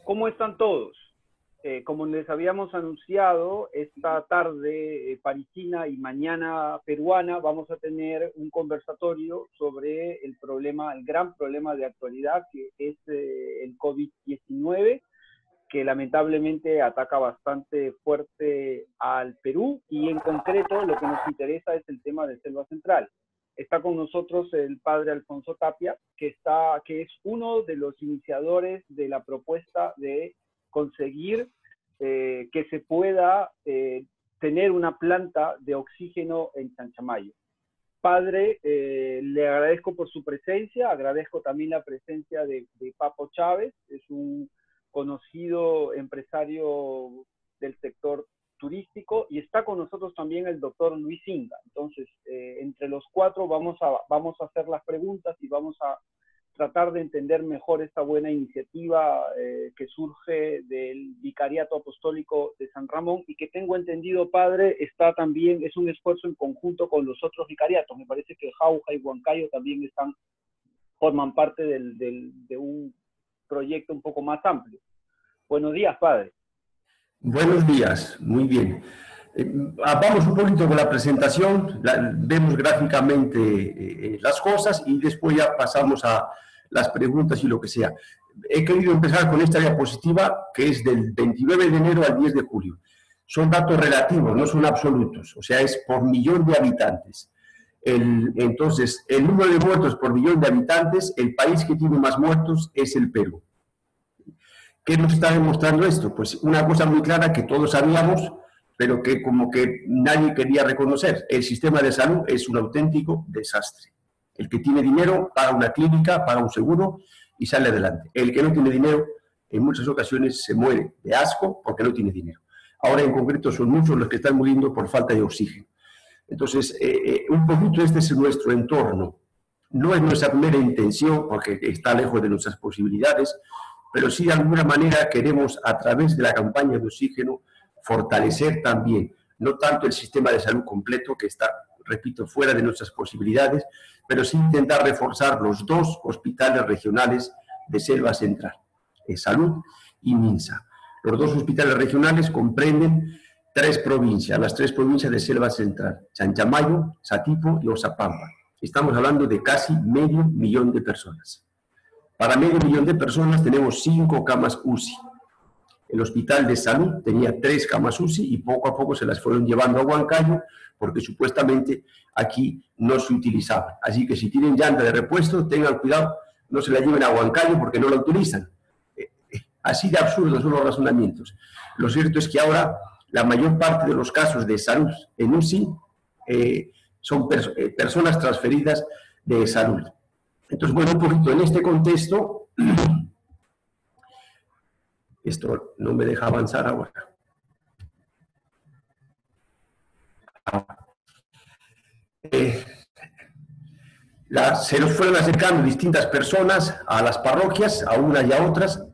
¿Cómo están todos? Como les habíamos anunciado, esta tarde parisina y mañana peruana vamos a tener un conversatorio sobre el gran problema de actualidad que es el COVID-19, que lamentablemente ataca bastante fuerte al Perú y en concreto lo que nos interesa es el tema de Selva Central. Está con nosotros el padre Alfonso Tapia, que es uno de los iniciadores de la propuesta de conseguir que se pueda tener una planta de oxígeno en Chanchamayo. Padre, le agradezco por su presencia, agradezco también la presencia de Papo Chávez, es un conocido empresario del sector turístico, y está con nosotros también el doctor Luis Inga. Entonces, entre los cuatro vamos a hacer las preguntas y vamos a tratar de entender mejor esta buena iniciativa que surge del Vicariato Apostólico de San Ramón y que tengo entendido, padre, es un esfuerzo en conjunto con los otros vicariatos. Me parece que Jauja y Huancayo también forman parte de un proyecto un poco más amplio. Buenos días, padre. Buenos días, muy bien. Vamos un poquito con la presentación, vemos gráficamente las cosas y después ya pasamos a las preguntas y lo que sea. He querido empezar con esta diapositiva que es del 29 de enero al 10 de julio. Son datos relativos, no son absolutos, o sea, es por millón de habitantes. Entonces, el número de muertos por millón de habitantes, el país que tiene más muertos es el Perú. ¿Qué nos está demostrando esto? Pues una cosa muy clara que todos sabíamos, pero que como que nadie quería reconocer. El sistema de salud es un auténtico desastre. El que tiene dinero paga una clínica, paga un seguro y sale adelante. El que no tiene dinero, en muchas ocasiones se muere de asco porque no tiene dinero. Ahora en concreto son muchos los que están muriendo por falta de oxígeno. Entonces, un poquito este es nuestro entorno. No es nuestra primera intención porque está lejos de nuestras posibilidades, pero sí de alguna manera queremos, a través de la campaña de oxígeno, fortalecer también, no tanto el sistema de salud completo, que está, repito, fuera de nuestras posibilidades, pero sí intentar reforzar los dos hospitales regionales de Selva Central, Salud y Minsa. Los dos hospitales regionales comprenden tres provincias, las tres provincias de Selva Central, Chanchamayo, Satipo y Oxapampa. Estamos hablando de casi 500.000 de personas. Para 500.000 de personas tenemos 5 camas UCI. El Hospital de Salud tenía 3 camas UCI y poco a poco se las fueron llevando a Huancayo porque supuestamente aquí no se utilizaban. Así que si tienen llanta de repuesto, tengan cuidado, no se la lleven a Huancayo porque no la utilizan. Así de absurdos son los razonamientos. Lo cierto es que ahora la mayor parte de los casos de salud en UCI son personas transferidas de salud. Entonces, bueno, un poquito en este contexto, esto no me deja avanzar ahora. Se nos fueron acercando distintas personas a las parroquias, a unas y a otras,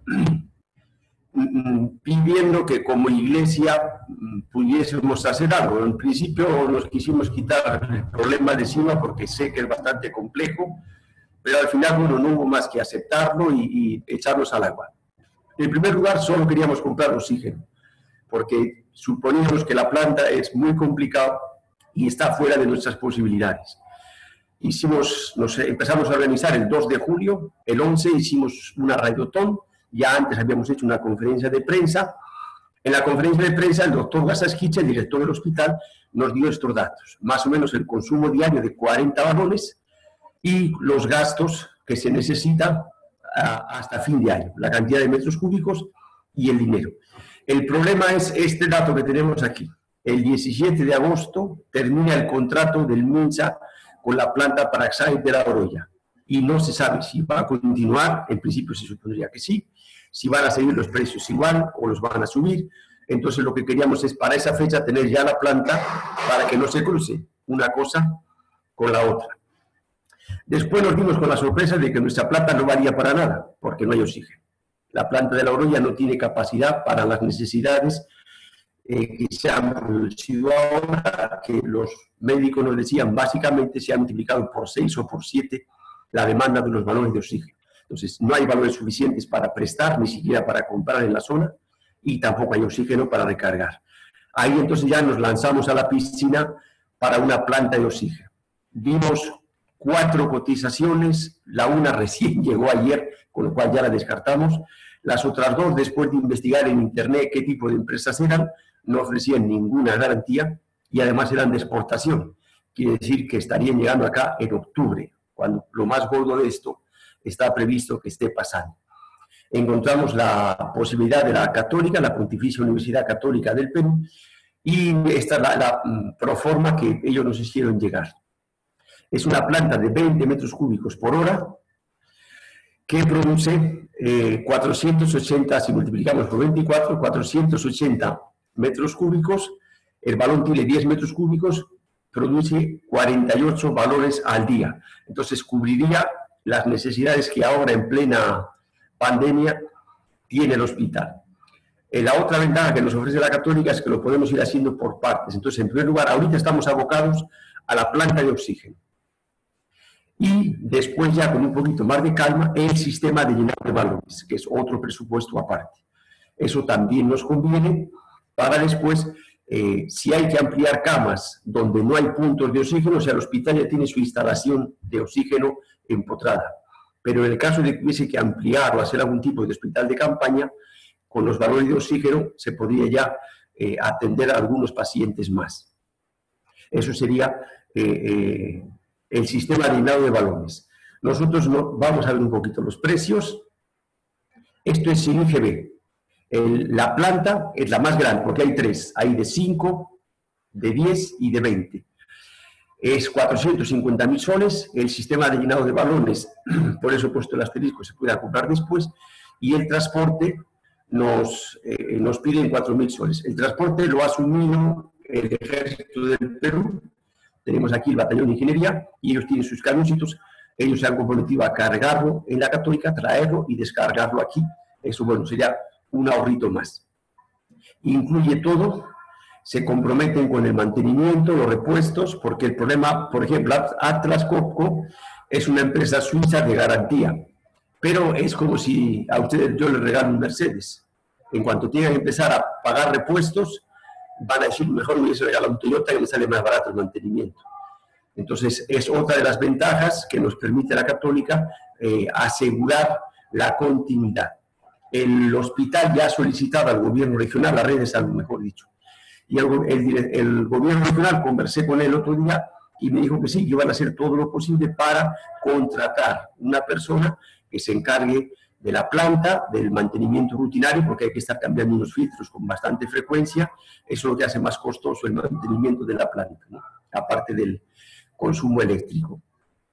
pidiendo que como iglesia pudiésemos hacer algo. En principio nos quisimos quitar el problema de encima porque sé que es bastante complejo, pero al final, bueno, no hubo más que aceptarlo y echarnos al agua. En primer lugar, solo queríamos comprar oxígeno, porque suponíamos que la planta es muy complicada y está fuera de nuestras posibilidades. Empezamos a organizar el 2 de julio, el 11 hicimos una radiotón, ya antes habíamos hecho una conferencia de prensa. En la conferencia de prensa, el doctor Gasasquicha, el director del hospital, nos dio estos datos, más o menos el consumo diario de 40 vagones, y los gastos que se necesitan hasta fin de año, la cantidad de metros cúbicos y el dinero. El problema es este dato que tenemos aquí. El 17 de agosto termina el contrato del MINSA con la planta Paraxai de La Oroya y no se sabe si va a continuar, en principio se supondría que sí, si van a seguir los precios igual o los van a subir. Entonces lo que queríamos es para esa fecha tener ya la planta para que no se cruce una cosa con la otra. Después nos dimos con la sorpresa de que nuestra planta no valía para nada, porque no hay oxígeno. La planta de La Oroya no tiene capacidad para las necesidades que se han producido ahora, que los médicos nos decían, básicamente se ha multiplicado por 6 o por 7 la demanda de los balones de oxígeno. Entonces, no hay valores suficientes para prestar, ni siquiera para comprar en la zona, y tampoco hay oxígeno para recargar. Ahí entonces ya nos lanzamos a la piscina para una planta de oxígeno. Vimos 4 cotizaciones, la una recién llegó ayer, con lo cual ya la descartamos. Las otras 2, después de investigar en internet qué tipo de empresas eran, no ofrecían ninguna garantía y además eran de exportación. Quiere decir que estarían llegando acá en octubre, cuando lo más gordo de esto está previsto que esté pasando. Encontramos la posibilidad de la Católica, la Pontificia Universidad Católica del Perú, y esta es la proforma que ellos nos hicieron llegar. Es una planta de 20 metros cúbicos por hora que produce 480, si multiplicamos por 24, 480 metros cúbicos. El balón tiene 10 metros cúbicos, produce 48 valores al día. Entonces cubriría las necesidades que ahora en plena pandemia tiene el hospital. La otra ventaja que nos ofrece la Católica es que lo podemos ir haciendo por partes. Entonces, en primer lugar, ahorita estamos abocados a la planta de oxígeno. Y después, ya con un poquito más de calma, el sistema de llenado de balones, que es otro presupuesto aparte. Eso también nos conviene para después, si hay que ampliar camas donde no hay puntos de oxígeno, o sea, el hospital ya tiene su instalación de oxígeno empotrada. Pero en el caso de que hubiese que ampliar o hacer algún tipo de hospital de campaña, con los valores de oxígeno se podría ya atender a algunos pacientes más. Eso sería el sistema de llenado de balones. Nosotros vamos a ver un poquito los precios. Esto es sin IGB. La planta es la más grande, porque hay 3. Hay de 5, de 10 y de 20. Es 450.000 soles. El sistema de llenado de balones, por eso he puesto el asterisco, se puede comprar después. Y el transporte nos piden 4.000 soles. El transporte lo ha asumido el Ejército del Perú. Tenemos aquí el Batallón de Ingeniería y ellos tienen sus camioncitos. Ellos se han comprometido a cargarlo en la Católica, traerlo y descargarlo aquí. Eso, bueno, sería un ahorrito más. Incluye todo. Se comprometen con el mantenimiento, los repuestos, porque el problema, por ejemplo, Atlas Copco es una empresa suiza de garantía, pero es como si a ustedes yo les regalo un Mercedes. En cuanto tengan que empezar a pagar repuestos, van a decir, mejor me hubiese regalado un Toyota que me sale más barato el mantenimiento. Entonces, es otra de las ventajas que nos permite la Católica asegurar la continuidad. El hospital ya ha solicitado al gobierno regional, la red de salud, mejor dicho, y el gobierno regional, conversé con él el otro día y me dijo que sí, que iban a hacer todo lo posible para contratar una persona que se encargue de la planta, del mantenimiento rutinario, porque hay que estar cambiando unos filtros con bastante frecuencia. Eso es lo que hace más costoso el mantenimiento de la planta, ¿no? Aparte del consumo eléctrico.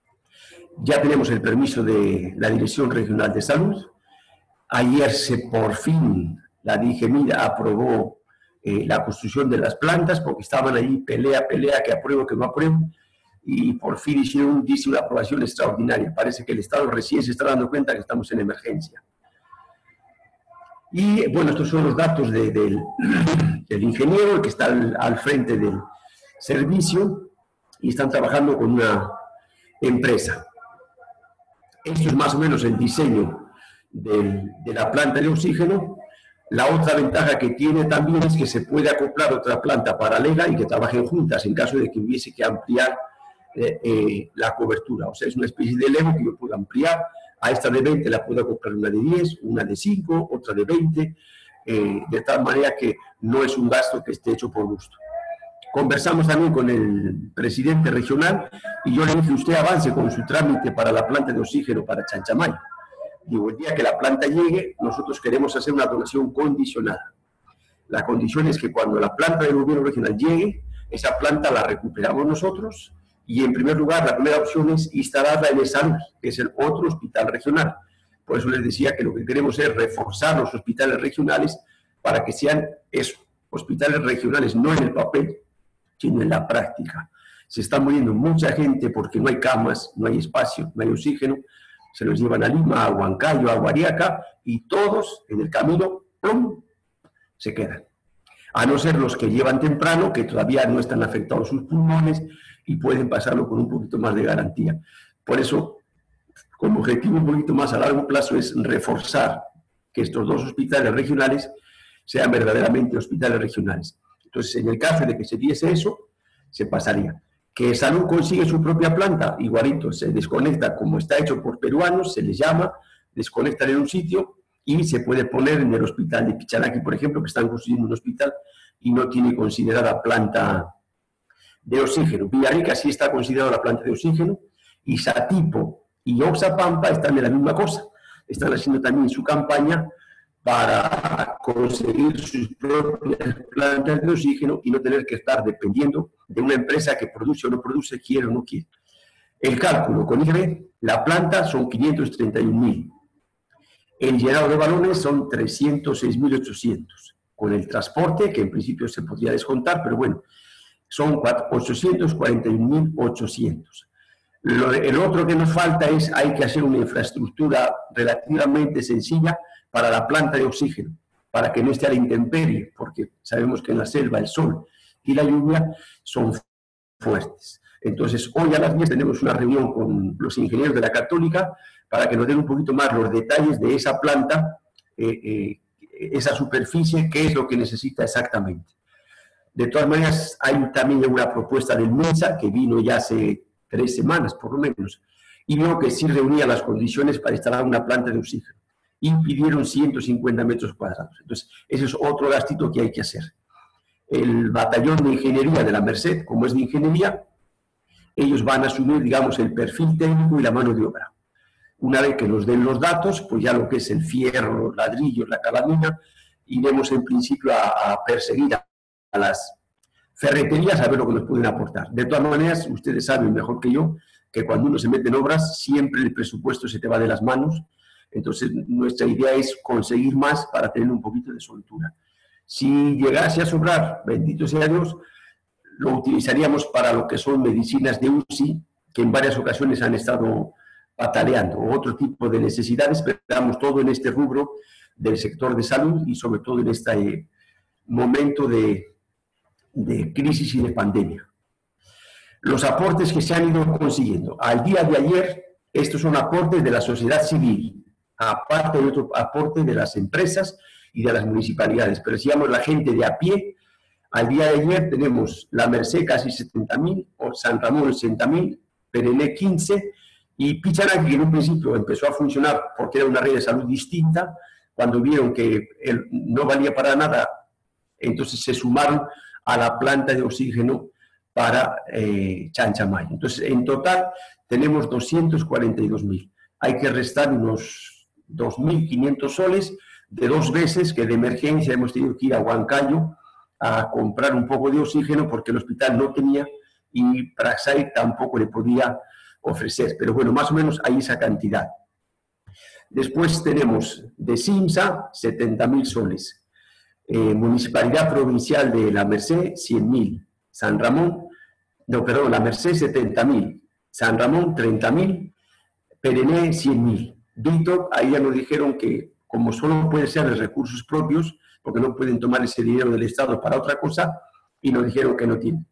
Ya tenemos el permiso de la Dirección Regional de Salud. Ayer por fin la DIGEMIR aprobó la construcción de las plantas, porque estaban ahí pelea, que apruebo, que no apruebo, y por fin hicieron, dice, una aprobación extraordinaria. Parece que el Estado recién se está dando cuenta que estamos en emergencia. Y bueno, estos son los datos del ingeniero, el que está al frente del servicio, y están trabajando con una empresa. Esto es más o menos el diseño de la planta de oxígeno. La otra ventaja que tiene también es que se puede acoplar otra planta paralela y que trabajen juntas en caso de que hubiese que ampliar la cobertura. O sea, es una especie de Lego que yo puedo ampliar. A esta de 20 la puedo acoplar una de 10, una de 5, otra de 20, de tal manera que no es un gasto que esté hecho por gusto. Conversamos también con el presidente regional y yo le dije, usted avance con su trámite para la planta de oxígeno para Chanchamay. Digo, el día que la planta llegue, nosotros queremos hacer una donación condicionada. La condición es que cuando la planta del gobierno regional llegue, esa planta la recuperamos nosotros y, en primer lugar, la primera opción es instalarla en el Salud, que es el otro hospital regional. Por eso les decía que lo que queremos es reforzar los hospitales regionales para que sean eso, hospitales regionales, no en el papel, sino en la práctica. Se está muriendo mucha gente porque no hay camas, no hay espacio, no hay oxígeno. Se los llevan a Lima, a Huancayo, a Guariaca, y todos en el camino, ¡plum!, se quedan. A no ser los que llevan temprano, que todavía no están afectados sus pulmones y pueden pasarlo con un poquito más de garantía. Por eso como objetivo un poquito más a largo plazo es reforzar que estos dos hospitales regionales sean verdaderamente hospitales regionales. Entonces, en el caso de que se diese eso, se pasaría. Que Salud consigue su propia planta, igualito, se desconecta como está hecho por peruanos, se les llama, desconectan en un sitio y se puede poner en el hospital de Pichanaki, por ejemplo, que están construyendo un hospital y no tiene considerada planta de oxígeno. Villarrica sí está considerada la planta de oxígeno y Satipo y Oxapampa están de la misma cosa. Están haciendo también su campaña para conseguir sus propias plantas de oxígeno y no tener que estar dependiendo de una empresa que produce o no produce, quiere o no quiere. El cálculo con IGB, la planta son 531.000. El llenado de balones son 306.800. Con el transporte, que en principio se podría descontar, pero bueno, son 841.800. El otro que nos falta es, hay que hacer una infraestructura relativamente sencilla para la planta de oxígeno, para que no esté a la intemperie, porque sabemos que en la selva el sol y la lluvia son fuertes. Entonces, hoy a las 10 tenemos una reunión con los ingenieros de la Católica para que nos den un poquito más los detalles de esa planta, esa superficie, qué es lo que necesita exactamente. De todas maneras, hay también una propuesta del MINSA, que vino ya hace 3 semanas, por lo menos, y vio que sí reunía las condiciones para instalar una planta de oxígeno. Y pidieron 150 metros cuadrados. Entonces, ese es otro gastito que hay que hacer. El batallón de ingeniería de la Merced, como es de ingeniería, ellos van a asumir, digamos, el perfil técnico y la mano de obra. Una vez que nos den los datos, pues ya lo que es el fierro, los ladrillos, la calamina, iremos en principio a perseguir a las ferreterías a ver lo que nos pueden aportar. De todas maneras, ustedes saben mejor que yo que cuando uno se mete en obras, siempre el presupuesto se te va de las manos. Entonces, nuestra idea es conseguir más para tener un poquito de soltura. Si llegase a sobrar, bendito sea Dios, lo utilizaríamos para lo que son medicinas de UCI, que en varias ocasiones han estado pataleando, o otro tipo de necesidades, pero estamos todo en este rubro del sector de salud y sobre todo en este momento de crisis y de pandemia. Los aportes que se han ido consiguiendo. Al día de ayer, estos son aportes de la sociedad civil, aparte de otro aporte de las empresas y de las municipalidades. Pero si llamamos la gente de a pie, al día de ayer tenemos la Merced casi 70.000, o San Ramón 60.000, Perené 15, y Pichanaki, que en un principio empezó a funcionar porque era una red de salud distinta, cuando vieron que no valía para nada, entonces se sumaron a la planta de oxígeno para Chanchamayo. Entonces, en total tenemos 242.000. Hay que restar unos 2.500 soles de 2 veces que de emergencia hemos tenido que ir a Huancayo a comprar un poco de oxígeno porque el hospital no tenía y Praxair tampoco le podía ofrecer. Pero bueno, más o menos hay esa cantidad. Después tenemos de SIMSA 70.000 soles. Municipalidad Provincial de la Merced 100.000. San Ramón, no, perdón, la Merced 70.000. San Ramón 30.000. Perené 100.000. Víctor, ahí ya nos dijeron que como solo puede ser de recursos propios, porque no pueden tomar ese dinero del Estado para otra cosa, y nos dijeron que no tienen.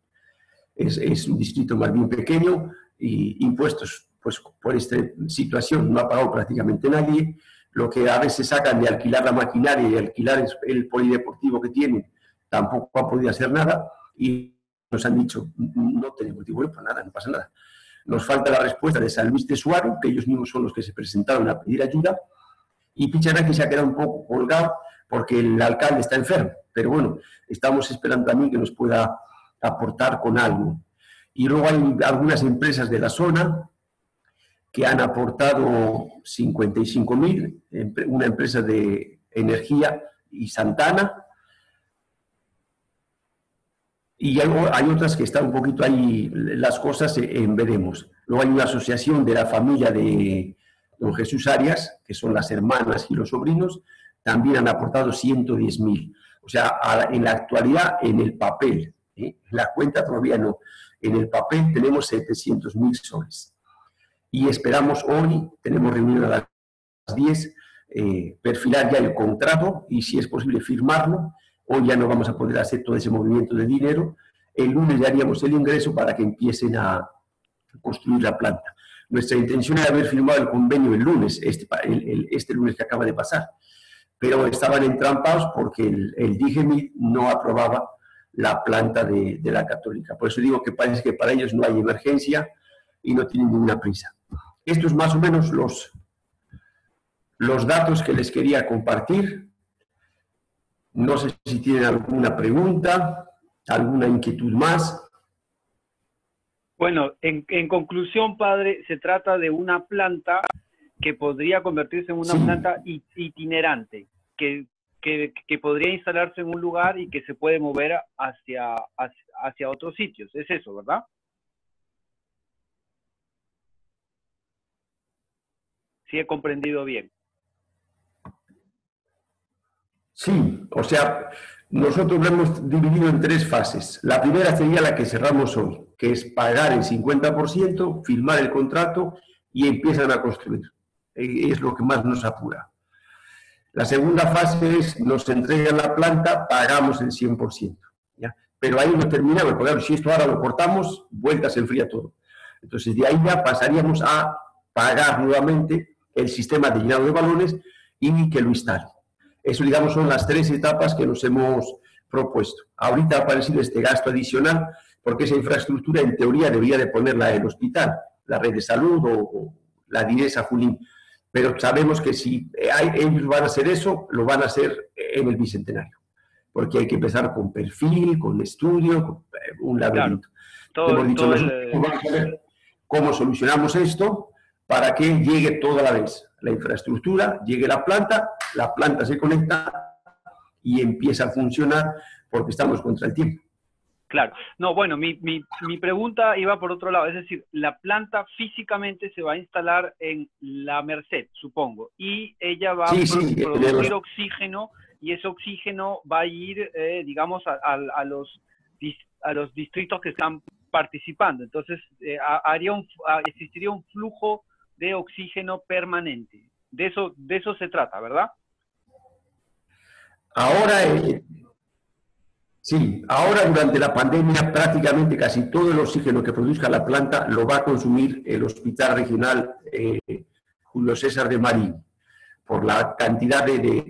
Es un distrito más bien pequeño, y impuestos, pues por esta situación no ha pagado prácticamente nadie. Lo que a veces sacan de alquilar la maquinaria y alquilar el polideportivo que tienen, tampoco ha podido hacer nada, y nos han dicho, no tenemos, digo, bueno, pues nada, no pasa nada. Nos falta la respuesta de San Luis de Suárez, que ellos mismos son los que se presentaron a pedir ayuda, y Pichanaki se ha quedado un poco colgado porque el alcalde está enfermo, pero bueno, estamos esperando también que nos pueda aportar con algo. Y luego hay algunas empresas de la zona que han aportado 55.000, una empresa de energía y Santana, y hay otras que están un poquito ahí, las cosas en veremos. Luego hay una asociación de la familia de don Jesús Arias, que son las hermanas y los sobrinos, también han aportado 110.000. O sea, en la actualidad, en el papel, la cuenta todavía no, en el papel tenemos 700.000 soles. Y esperamos hoy, tenemos reunión a las 10, perfilar ya el contrato y si es posible firmarlo. Hoy ya no vamos a poder hacer todo ese movimiento de dinero. El lunes ya haríamos el ingreso para que empiecen a construir la planta. Nuestra intención era haber firmado el convenio el lunes, este lunes que acaba de pasar, pero estaban entrampados porque el DIGEMIT no aprobaba la planta de la Católica. Por eso digo que parece que para ellos no hay emergencia y no tienen ninguna prisa. Estos más o menos los datos que les quería compartir. No sé si tienen alguna pregunta, alguna inquietud más. Bueno, en conclusión, padre, se trata de una planta que podría convertirse en una planta itinerante, que podría instalarse en un lugar y que se puede mover hacia otros sitios. Es eso, ¿verdad? Sí he comprendido bien. Sí, o sea, nosotros lo hemos dividido en 3 fases. La primera sería la que cerramos hoy, que es pagar el 50%, firmar el contrato y empiezan a construir. Es lo que más nos apura. La segunda fase es, nos entregan la planta, pagamos el 100%. ¿Ya? Pero ahí no terminamos, porque claro, si esto ahora lo cortamos, vuelta se enfría todo. Entonces, de ahí ya pasaríamos a pagar nuevamente el sistema de llenado de balones y que lo instale. Eso, digamos, son las 3 etapas que nos hemos propuesto. Ahorita ha aparecido este gasto adicional, porque esa infraestructura, en teoría, debería de ponerla el hospital, la red de salud o la DIESA Junín. Pero sabemos que si ellos van a hacer eso, lo van a hacer en el Bicentenario. Porque hay que empezar con perfil, con estudio, con un laberinto. Claro, hemos dicho, nosotros vamos a ver cómo solucionamos esto para que llegue toda la vez la infraestructura, llegue la planta se conecta y empieza a funcionar porque estamos contra el tiempo. Claro. No, bueno, mi pregunta iba por otro lado, es decir, la planta físicamente se va a instalar en la Merced, supongo, y ella va a producir oxígeno, y ese oxígeno va a ir, digamos, a los distritos que están participando. Entonces, existiría un flujo de oxígeno permanente. De eso se trata, ¿verdad? Ahora, sí, ahora durante la pandemia prácticamente casi todo el oxígeno que produzca la planta lo va a consumir el Hospital Regional Julio César de Marín, por la cantidad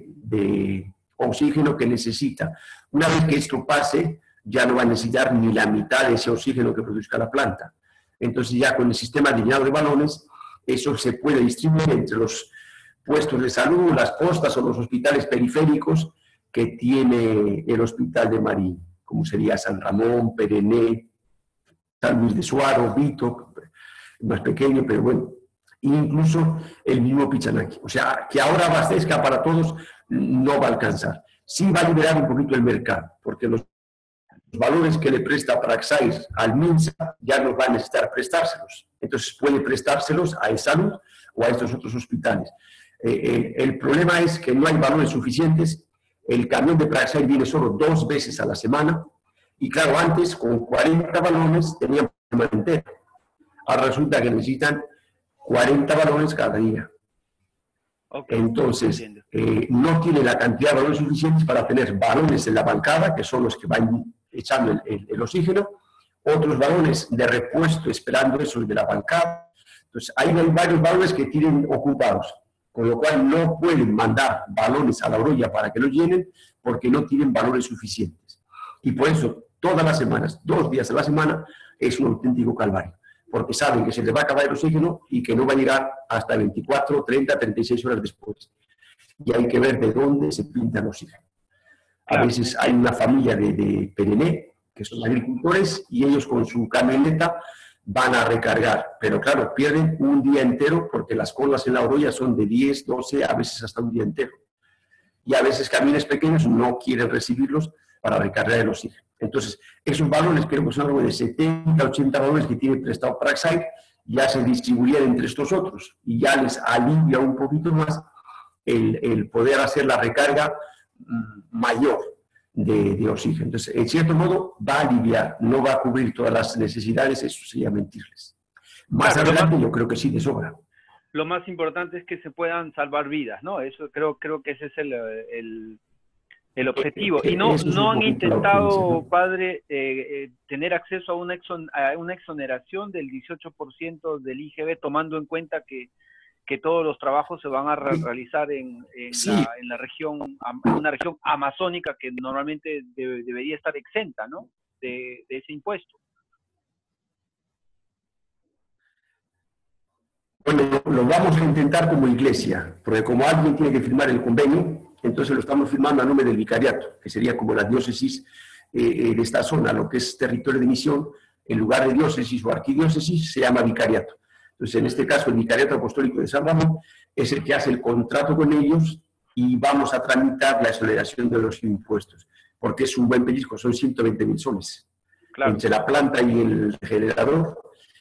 de oxígeno que necesita. Una vez que esto pase, ya no va a necesitar ni la mitad de ese oxígeno que produzca la planta. Entonces ya con el sistema de llenado de balones, eso se puede distribuir entre los puestos de salud, las postas o los hospitales periféricos que tiene el Hospital de Marín, como sería San Ramón, Perené, San Luis de Suaro, Vito, más pequeño, pero bueno, incluso el mismo Pichanaki. O sea, que ahora abastezca para todos no va a alcanzar. Sí va a liberar un poquito el mercado, porque los valores que le presta Praxair al MINSA ya no va a necesitar prestárselos. Entonces puede prestárselos a E-Salud o a estos otros hospitales. El problema es que no hay valores suficientes. El camión de Praxair viene solo 2 veces a la semana y claro, antes con 40 balones tenían semana entera. Ahora resulta que necesitan 40 balones cada día. Okay. Entonces, no tiene la cantidad de balones suficientes para tener balones en la bancada, que son los que van echando el oxígeno, otros balones de repuesto esperando esos de la bancada. Entonces, hay varios balones que tienen ocupados, con lo cual no pueden mandar balones a la orilla para que los llenen, porque no tienen balones suficientes. Y por eso, todas las semanas, 2 días a la semana, es un auténtico calvario, porque saben que se les va a acabar el oxígeno y que no va a llegar hasta 24, 30, 36 horas después. Y hay que ver de dónde se pinta el oxígeno. A veces hay una familia de Perené, que son agricultores, y ellos con su camioneta van a recargar. Pero claro, pierden un día entero porque las colas en la orilla son de 10, 12, a veces hasta un día entero. Y a veces camiones pequeños no quieren recibirlos para recargar el oxígeno. Entonces, esos balones, creo que son algo de 70, 80 balones que tiene prestado Praxair, ya se distribuirían entre estos otros y ya les alivia un poquito más el poder hacer la recarga mayor de oxígeno. Entonces, en cierto modo, va a aliviar, no va a cubrir todas las necesidades, eso sería mentirles. Más adelante yo creo que sí, de sobra. Lo más importante es que se puedan salvar vidas, ¿no? Eso creo que ese es el objetivo. Y no, Eso es no un han poquito la urgencia, intentado, ¿no? padre, tener acceso a una exoneración del 18% del IGB, tomando en cuenta que todos los trabajos se van a realizar Sí, en la región, en una región amazónica que normalmente debería estar exenta, ¿no? De ese impuesto. bueno, lo vamos a intentar como iglesia, porque como alguien tiene que firmar el convenio, entonces lo estamos firmando a nombre del vicariato, que sería como la diócesis de esta zona, lo que es territorio de misión, en lugar de diócesis o arquidiócesis, se llama vicariato. Entonces, en este caso, el vicariato apostólico de San Ramón es el que hace el contrato con ellos y vamos a tramitar la exoneración de los impuestos, porque es un buen pellizco, son 120.000 soles. Claro. Entre la planta y el generador,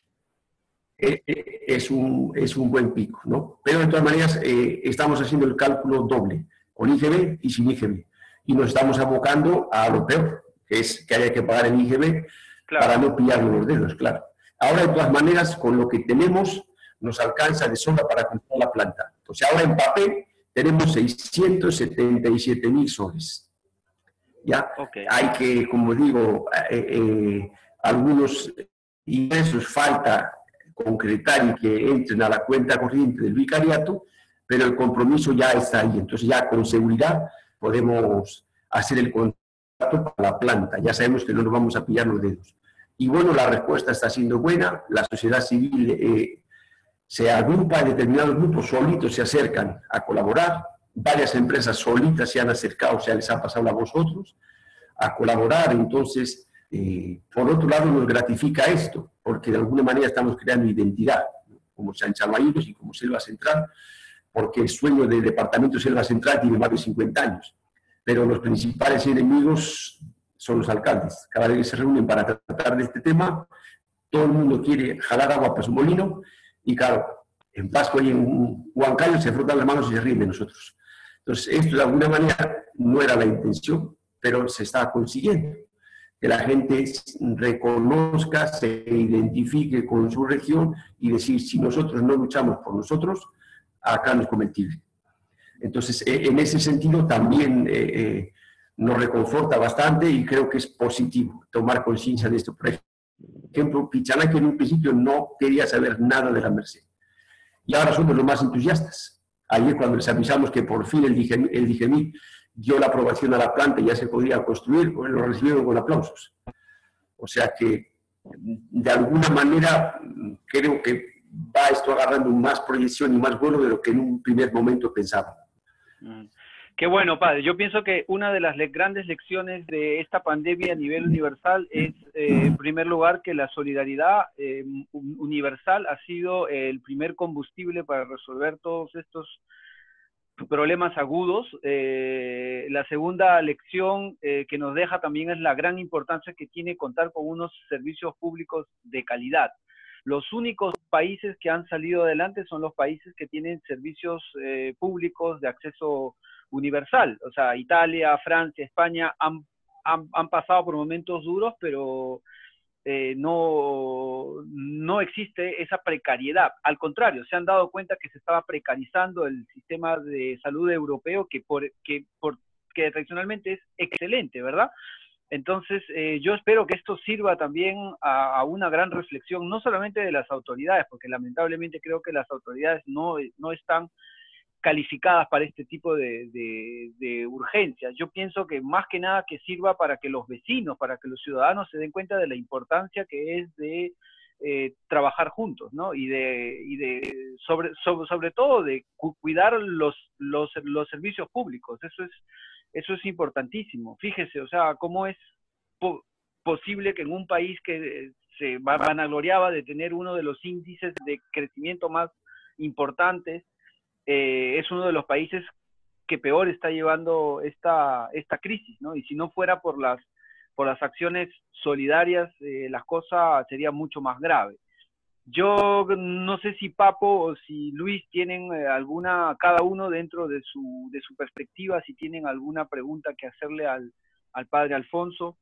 es un buen pico, ¿no? Pero de todas maneras estamos haciendo el cálculo doble, con IGB y sin IGB. Y nos estamos abocando a lo peor, que es que haya que pagar el IGB Claro. para no pillarnos los dedos, claro. Ahora, de todas maneras, con lo que tenemos, nos alcanza de sobra para comprar la planta. O sea, ahora en papel tenemos 677.000 soles. ¿Ya? Okay. Hay que, como digo, algunos ingresos falta concretar y que entren a la cuenta corriente del vicariato, pero el compromiso ya está ahí. Entonces ya con seguridad podemos hacer el contrato para la planta. Ya sabemos que no nos vamos a pillar los dedos. Y bueno, la respuesta está siendo buena. La sociedad civil se agrupa en determinados grupos, solitos se acercan a colaborar. Varias empresas solitas se han acercado, o sea, les ha pasado a vosotros, a colaborar. Entonces, por otro lado, nos gratifica esto, porque de alguna manera estamos creando identidad, como San Chamayunos y como Selva Central, porque el sueño del departamento de Selva Central tiene más de 50 años, pero los principales enemigos son los alcaldes. Cada vez que se reúnen para tratar de este tema, todo el mundo quiere jalar agua para su molino, y claro, en Pascua y en Huancayo se frotan las manos y se ríen de nosotros. Entonces, esto de alguna manera no era la intención, pero se está consiguiendo. Que la gente reconozca, se identifique con su región y decir, si nosotros no luchamos por nosotros, acá no es cometible. Entonces, en ese sentido también nos reconforta bastante y creo que es positivo tomar conciencia de esto. Por ejemplo, Pichana, que en un principio no quería saber nada de la Merced. Y ahora somos los más entusiastas. Ayer cuando les avisamos que por fin el DIGEMIT dio la aprobación a la planta y ya se podía construir, pues lo recibieron con aplausos. O sea que, de alguna manera, creo que va esto agarrando más proyección y más vuelo de lo que en un primer momento pensaba. Qué bueno, padre. Yo pienso que una de las grandes lecciones de esta pandemia a nivel universal es, en primer lugar, que la solidaridad universal ha sido el primer combustible para resolver todos estos problemas agudos. La segunda lección que nos deja también es la gran importancia que tiene contar con unos servicios públicos de calidad. Los únicos países que han salido adelante son los países que tienen servicios públicos de acceso universal. O sea, Italia, Francia, España han pasado por momentos duros, pero no existe esa precariedad. Al contrario, se han dado cuenta que se estaba precarizando el sistema de salud europeo, que tradicionalmente es excelente, ¿verdad? Entonces, yo espero que esto sirva también a una gran reflexión, no solamente de las autoridades, porque lamentablemente creo que las autoridades no están calificadas para este tipo de urgencias. Yo pienso que más que nada que sirva para que los vecinos, para que los ciudadanos se den cuenta de la importancia que es de trabajar juntos, ¿no? Y sobre todo de cuidar los servicios públicos. Eso es importantísimo. Fíjese, o sea, cómo es posible que en un país que se vanagloriaba de tener uno de los índices de crecimiento más importantes, es uno de los países que peor está llevando esta crisis, ¿no? Y si no fuera por las acciones solidarias, las cosas serían mucho más graves. Yo no sé si Papo o si Luis tienen cada uno dentro de su perspectiva, si tienen alguna pregunta que hacerle al padre Alfonso.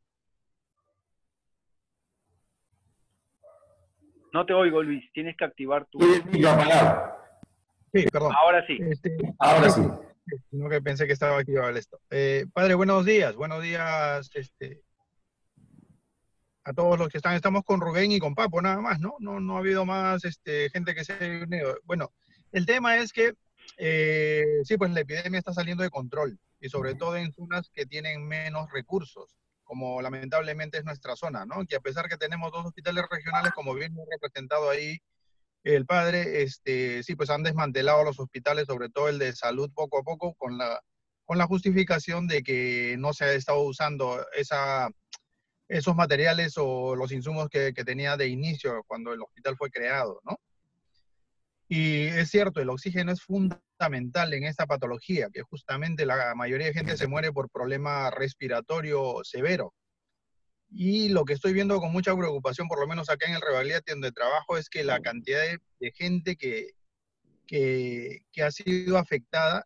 No te oigo, Luis, tienes que activar tu... ¿Tienes micro apagado? Sí, perdón. Ahora sí. Ahora sí. sino que pensé que estaba activado esto. Padre, buenos días a todos los que están. Estamos con Rubén y con Papo, nada más, ¿no? No ha habido más gente que se haya unido. Bueno, el tema es que, sí, pues la epidemia está saliendo de control, y sobre todo en zonas que tienen menos recursos, como lamentablemente es nuestra zona, ¿no? Que a pesar que tenemos 2 hospitales regionales, como bien lo ha representado ahí el padre, sí, pues han desmantelado los hospitales, sobre todo el de salud, poco a poco, con la justificación de que no se ha estado usando esos materiales o los insumos que tenía de inicio cuando el hospital fue creado, ¿no? Y es cierto, el oxígeno es fundamental en esta patología, que justamente la mayoría de gente se muere por problema respiratorio severo. Y lo que estoy viendo con mucha preocupación, por lo menos acá en el Revalidate donde trabajo, es que la cantidad de gente que ha sido afectada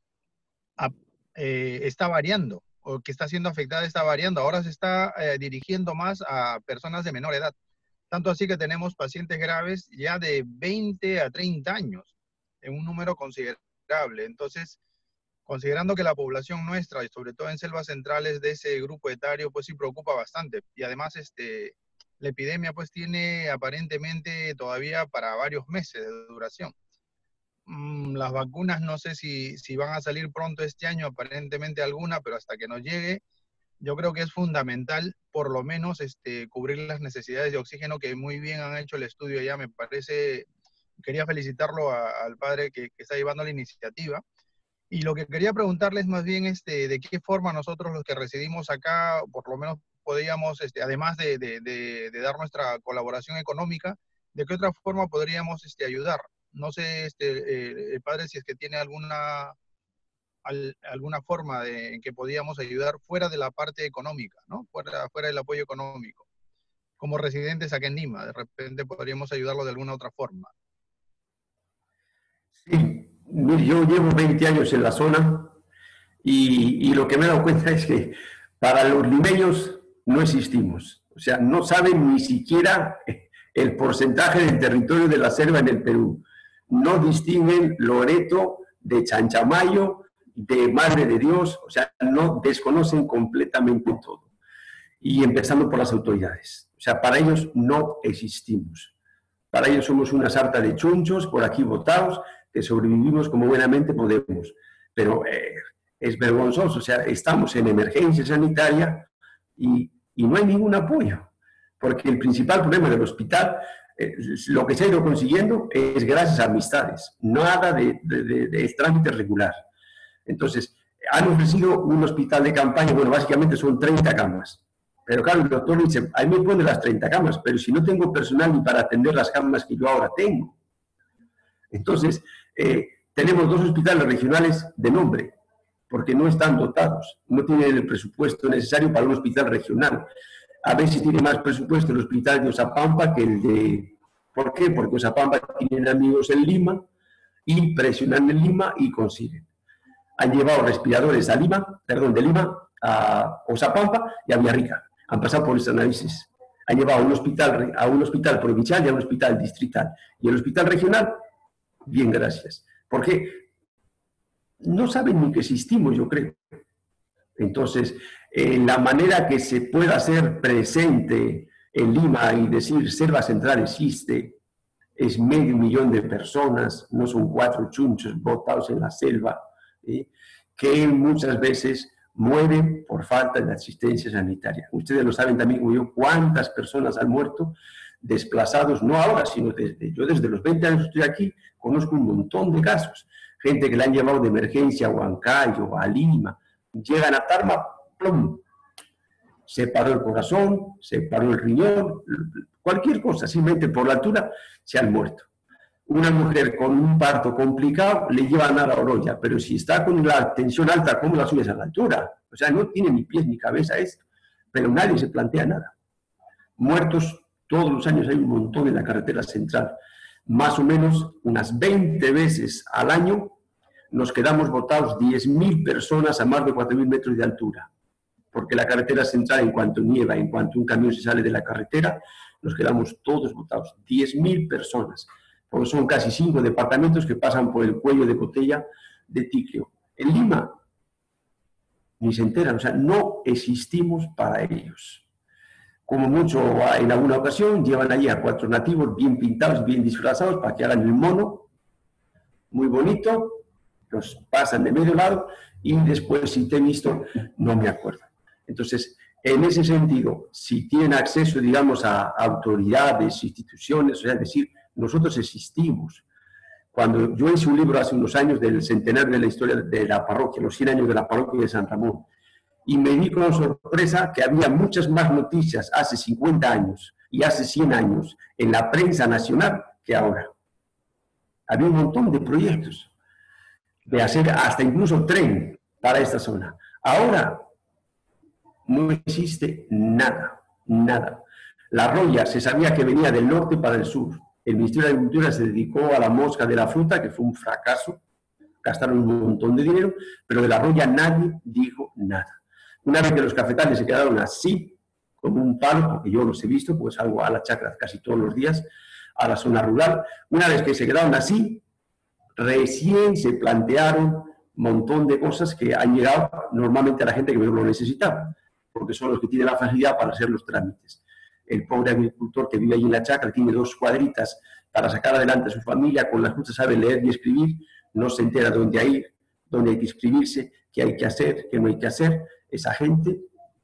está variando, o que está siendo afectada está variando. Ahora se está dirigiendo más a personas de menor edad. Tanto así que tenemos pacientes graves ya de 20 a 30 años, en un número considerable. Entonces, considerando que la población nuestra, y sobre todo en selvas centrales de ese grupo etario, pues sí preocupa bastante. Y además, la epidemia pues tiene aparentemente todavía para varios meses de duración. Las vacunas no sé si van a salir pronto este año, aparentemente alguna, pero hasta que nos llegue, yo creo que es fundamental por lo menos cubrir las necesidades de oxígeno, que muy bien han hecho el estudio ya, me parece. Quería felicitarlo al padre que está llevando la iniciativa. Y lo que quería preguntarles más bien es de qué forma nosotros los que residimos acá, por lo menos podríamos, además de dar nuestra colaboración económica, de qué otra forma podríamos ayudar. No sé, el padre, si es que tiene alguna forma en que podíamos ayudar fuera de la parte económica, ¿no? Fuera del apoyo económico. Como residentes acá en Lima, de repente podríamos ayudarlo de alguna otra forma. Sí, mire, yo llevo 20 años en la zona y lo que me he dado cuenta es que para los limeños no existimos. O sea, no saben ni siquiera el porcentaje del territorio de la selva en el Perú. No distinguen Loreto de Chanchamayo, de Madre de Dios, o sea, no desconocen completamente todo. Y empezando por las autoridades. O sea, para ellos no existimos. Para ellos somos una sarta de chunchos por aquí botados que sobrevivimos como buenamente podemos. Pero es vergonzoso, o sea, estamos en emergencia sanitaria y no hay ningún apoyo. Porque el principal problema del hospital, lo que se ha ido consiguiendo es gracias a amistades, nada de trámite regular. Entonces, han ofrecido un hospital de campaña, bueno, básicamente son 30 camas. Pero claro, el doctor dice, ahí me pone las 30 camas, pero si no tengo personal ni para atender las camas que yo ahora tengo. Entonces, tenemos 2 hospitales regionales de nombre, porque no están dotados, no tienen el presupuesto necesario para un hospital regional. A veces tiene más presupuesto el hospital de Oxapampa que el de... ¿Por qué? Porque Oxapampa tienen amigos en Lima y presionan en Lima y consiguen. Han llevado respiradores de Lima a Oxapampa y a Villarrica. Han pasado por estos análisis. Han llevado a un hospital provincial y a un hospital distrital. Y el hospital regional, bien, gracias. Porque no saben ni que existimos, yo creo. Entonces, la manera que se pueda hacer presente en Lima y decir Selva Central existe, es 500.000 de personas, no son 4 chunchos botados en la selva, que muchas veces mueren por falta de asistencia sanitaria. Ustedes lo saben también como yo, cuántas personas han muerto desplazados, no ahora, sino yo desde los 20 años estoy aquí, conozco un montón de casos. Gente que le han llevado de emergencia a Huancayo, a Lima, llegan a Tarma, ¡plum! Se paró el corazón, se paró el riñón, cualquier cosa, simplemente por la altura se han muerto. Una mujer con un parto complicado le llevan a la Oroya, pero si está con la tensión alta, ¿cómo la subes a la altura? O sea, no tiene ni pies ni cabeza esto, pero nadie se plantea nada. Muertos, todos los años hay un montón en la carretera central. Más o menos unas 20 veces al año nos quedamos botados 10.000 personas a más de 4.000 metros de altura. Porque la carretera central, en cuanto nieva, en cuanto un camión se sale de la carretera, nos quedamos todos botados. 10.000 personas. Porque son casi 5 departamentos que pasan por el cuello de botella de Ticlio. En Lima, ni se enteran, o sea, no existimos para ellos. Como mucho, en alguna ocasión, llevan allí a 4 nativos bien pintados, bien disfrazados, para que hagan el mono, muy bonito, los pasan de medio lado, y después, si te he visto, no me acuerdo. Entonces, en ese sentido, si tienen acceso, digamos, a autoridades, instituciones, o sea, es decir, nosotros existimos. Cuando yo hice un libro hace unos años del centenario de la historia de la parroquia, los 100 años de la parroquia de San Ramón, y me di con sorpresa que había muchas más noticias hace 50 años y hace 100 años en la prensa nacional que ahora. Había un montón de proyectos de hacer hasta incluso tren para esta zona. Ahora no existe nada, nada. La roya se sabía que venía del norte para el sur. El Ministerio de Agricultura se dedicó a la mosca de la fruta, que fue un fracaso, gastaron un montón de dinero, pero de la roya nadie dijo nada. Una vez que los cafetales se quedaron así, como un palo, porque yo los he visto, pues salgo a la chacra casi todos los días, a la zona rural, una vez que se quedaron así, recién se plantearon un montón de cosas que han llegado normalmente a la gente que menos lo necesitaba, porque son los que tienen la facilidad para hacer los trámites. El pobre agricultor que vive allí en la chacra tiene 2 cuadritas para sacar adelante a su familia, con las justas sabe leer y escribir, no se entera dónde hay que inscribirse, qué hay que hacer, qué no hay que hacer. Esa gente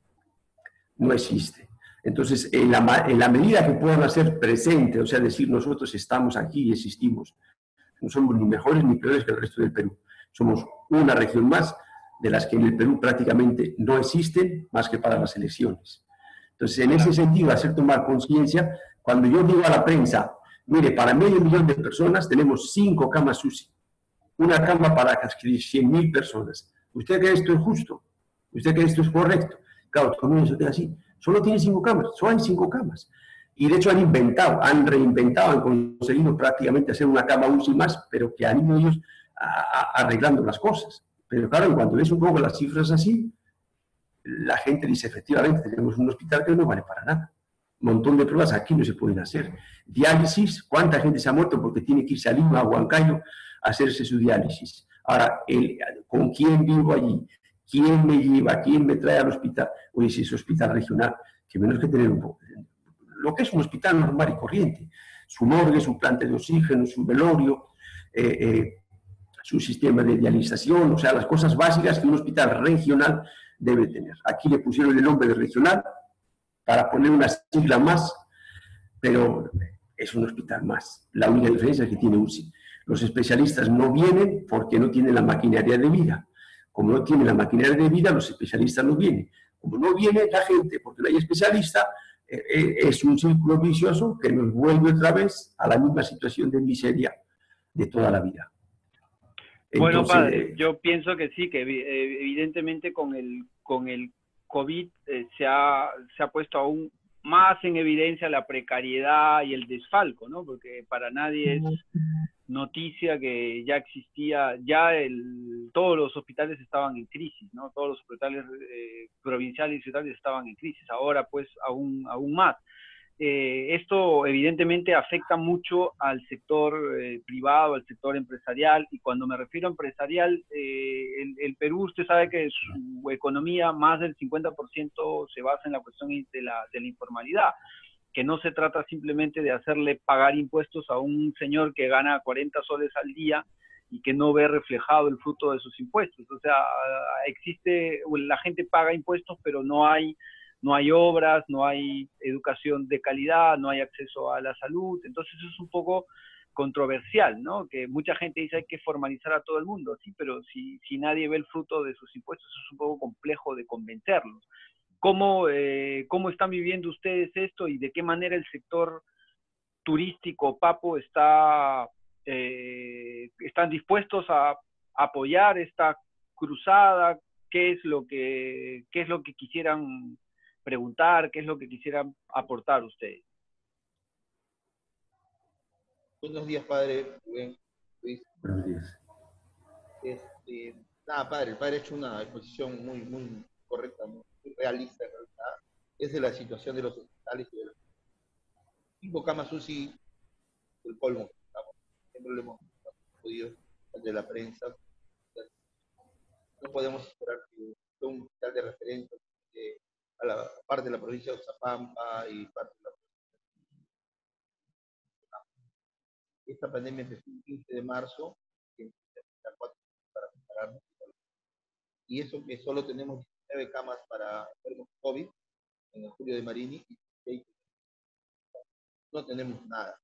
no existe. Entonces, en la medida que puedan hacer presente, o sea, decir nosotros estamos aquí y existimos, no somos ni mejores ni peores que el resto del Perú. Somos una región más de las que en el Perú prácticamente no existen más que para las elecciones. Entonces, en ese sentido, hacer tomar conciencia, cuando yo digo a la prensa, mire, para 500.000 de personas tenemos 5 camas UCI, una cama para 100.000 personas. ¿Usted cree que esto es justo? ¿Usted cree que esto es correcto? Claro, todo el mundo se queda así. Solo tiene 5 camas, solo hay 5 camas. Y de hecho han reinventado, han conseguido prácticamente hacer una cama UCI más, pero que han ido ellos arreglando las cosas. Pero claro, cuando ves un poco las cifras así, la gente dice, efectivamente, tenemos un hospital que no vale para nada. Un montón de pruebas aquí no se pueden hacer. Diálisis, ¿cuánta gente se ha muerto porque tiene que irse a Lima, a Huancayo, a hacerse su diálisis? Ahora, ¿con quién vivo allí? ¿Quién me lleva? ¿Quién me trae al hospital? Oye, si es hospital regional, que menos que tener un poco, lo que es un hospital normal y corriente. Su morgue, su planta de oxígeno, su velorio, su sistema de dialización, o sea, las cosas básicas que un hospital regional debe tener. Aquí le pusieron el nombre de regional para poner una sigla más, pero es un hospital más. La única diferencia es que tiene UCI. Los especialistas no vienen porque no tienen la maquinaria de vida. Como no tienen la maquinaria de vida, los especialistas no vienen. Como no viene la gente porque no hay especialista, es un círculo vicioso que nos vuelve otra vez a la misma situación de miseria de toda la vida. Entonces, bueno, padre, yo pienso que sí, que evidentemente con el COVID se ha puesto aún más en evidencia la precariedad y el desfalco, ¿no? Porque para nadie es noticia que ya existía, todos los hospitales estaban en crisis, ¿no? Todos los hospitales provinciales y ciudades estaban en crisis, ahora pues aún más. Esto evidentemente afecta mucho al sector privado, al sector empresarial, y cuando me refiero a empresarial, el Perú, usted sabe que su economía, más del 50% se basa en la cuestión de la informalidad, que no se trata simplemente de hacerle pagar impuestos a un señor que gana 40 soles al día y que no ve reflejado el fruto de sus impuestos. O sea, la gente paga impuestos, pero no hay obras, no hay educación de calidad, no hay acceso a la salud. Entonces eso es un poco controversial, ¿no? Que mucha gente dice hay que formalizar a todo el mundo, sí, pero si nadie ve el fruto de sus impuestos, es un poco complejo de convencerlos. ¿Cómo están viviendo ustedes esto y de qué manera el sector turístico, Papo, están dispuestos a apoyar esta cruzada? ¿Qué es lo que quisieran preguntar? ¿Qué es lo que quisieran aportar ustedes? Buenos días, padre. Luis. Buenos días. Nada, padre, el padre ha hecho una exposición muy correcta, muy realista en realidad. Es de la situación de los hospitales y de los 5 camas UCI del colmo. Siempre lo hemos podido de la prensa. podemos esperar que sea un hospital de referencia a la parte de la provincia de Oxapampa y parte de la esta pandemia empezó el 15 de marzo, y para prepararnos. Y eso que solo tenemos 19 camas para enfermos COVID en el Julio de Marini, y no tenemos nada.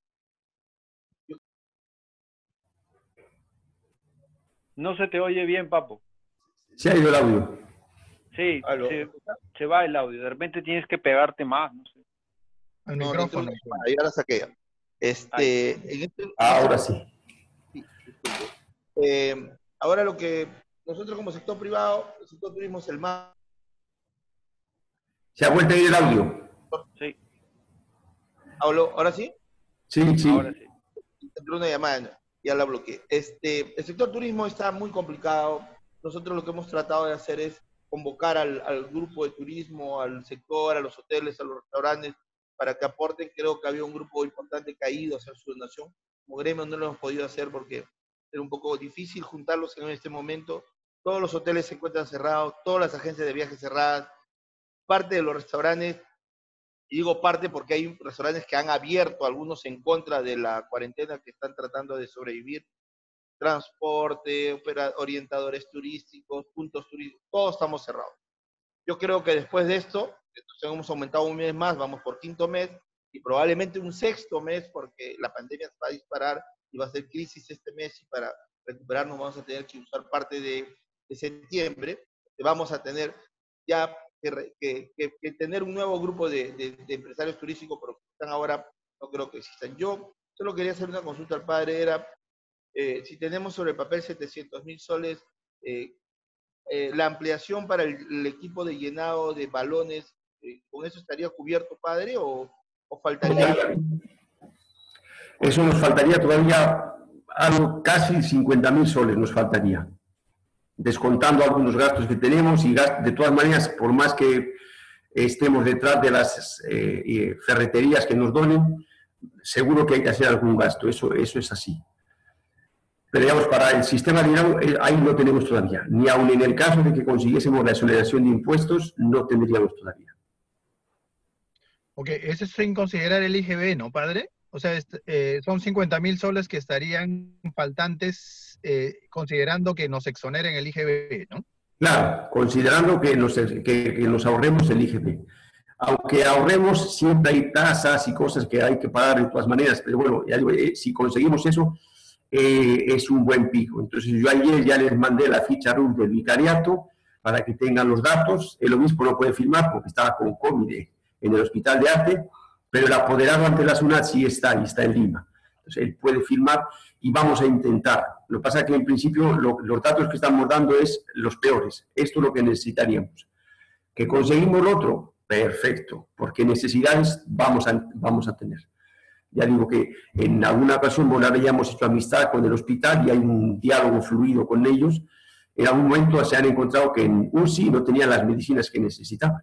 No se te oye bien, Papo. Se ha ido el audio. Sí, se va el audio. De repente tienes que pegarte más, no sé. El micrófono. Ahí ahora saqué. Ahora sí. Ahora lo que nosotros como sector privado, el sector turismo es el más... ¿Se ha vuelto a ir el audio? Sí. ¿Ahora sí? Sí, sí. Ahora sí. Entró una llamada, ya la bloqueé. El sector turismo está muy complicado. Nosotros lo que hemos tratado de hacer es convocar al grupo de turismo, al sector, a los hoteles, a los restaurantes, para que aporten. Creo que había un grupo importante caído a hacer su donación. Como gremio no lo hemos podido hacer porque era un poco difícil juntarlos en este momento. Todos los hoteles se encuentran cerrados, todas las agencias de viajes cerradas, parte de los restaurantes, y digo parte porque hay restaurantes que han abierto, algunos en contra de la cuarentena, que están tratando de sobrevivir, transporte, orientadores turísticos, puntos turísticos, todos estamos cerrados. Yo creo que después de esto, entonces hemos aumentado un mes más, vamos por 5º mes, y probablemente un 6º mes, porque la pandemia se va a disparar y va a ser crisis este mes, y para recuperarnos vamos a tener que usar parte de septiembre. Vamos a tener ya que tener un nuevo grupo de empresarios turísticos, pero que están ahora, no creo que existan. Yo solo quería hacer una consulta al padre, era si tenemos sobre el papel 700.000 soles, la ampliación para el equipo de llenado de balones, ¿con eso estaría cubierto, padre, o faltaría algo? Eso nos faltaría todavía algo, casi 50.000 soles nos faltaría, descontando algunos gastos que tenemos, y de todas maneras, por más que estemos detrás de las ferreterías que nos donen, seguro que hay que hacer algún gasto, eso es así. Pero digamos, para el sistema de dinero, ahí no tenemos todavía, ni aun en el caso de que consiguiésemos la exoneración de impuestos, no tendríamos todavía. Ok, eso es sin considerar el IGB, ¿no, padre? O sea, son 50.000 soles que estarían faltantes, considerando que nos exoneren el IGB, ¿no? Claro, considerando que nos ahorremos el IGB. Aunque ahorremos, siempre hay tasas y cosas que hay que pagar de todas maneras, pero bueno, si conseguimos eso, es un buen pico. Entonces yo ayer ya les mandé la ficha RUT del vicariato para que tengan los datos. El obispo no puede firmar porque estaba con COVID en el Hospital de Arte, pero el apoderado ante la SUNAT sí está, y está en Lima. Entonces él puede firmar y vamos a intentar. Lo que pasa es que en principio los datos que estamos dando es los peores. Esto es lo que necesitaríamos. ¿Que conseguimos lo otro? Perfecto, porque necesidades vamos a tener. Ya digo que en alguna ocasión, bueno, ahora ya hemos hecho amistad con el hospital y hay un diálogo fluido con ellos. En algún momento se han encontrado que en UCI no tenían las medicinas que necesitaban.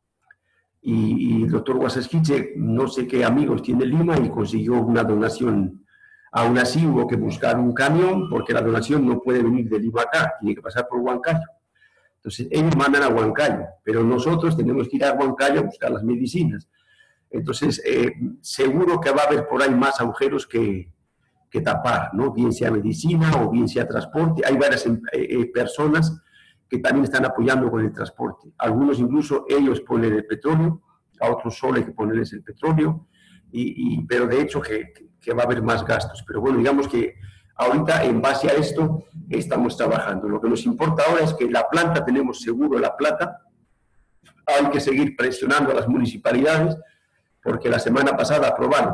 Y el doctor Guasasquiche, no sé qué amigos tiene en Lima, y consiguió una donación. Aún así hubo que buscar un camión porque la donación no puede venir de Lima acá, tiene que pasar por Huancayo. Entonces ellos mandan a Huancayo, pero nosotros tenemos que ir a Huancayo a buscar las medicinas. Entonces, seguro que va a haber por ahí más agujeros que tapar, ¿no? Bien sea medicina o bien sea transporte. Hay varias personas que también están apoyando con el transporte. Algunos incluso ellos ponen el petróleo, a otros solo hay que ponerles el petróleo, pero de hecho que va a haber más gastos. Pero bueno, digamos que ahorita en base a esto estamos trabajando. Lo que nos importa ahora es que la planta, tenemos seguro la plata, hay que seguir presionando a las municipalidades, porque la semana pasada aprobaron,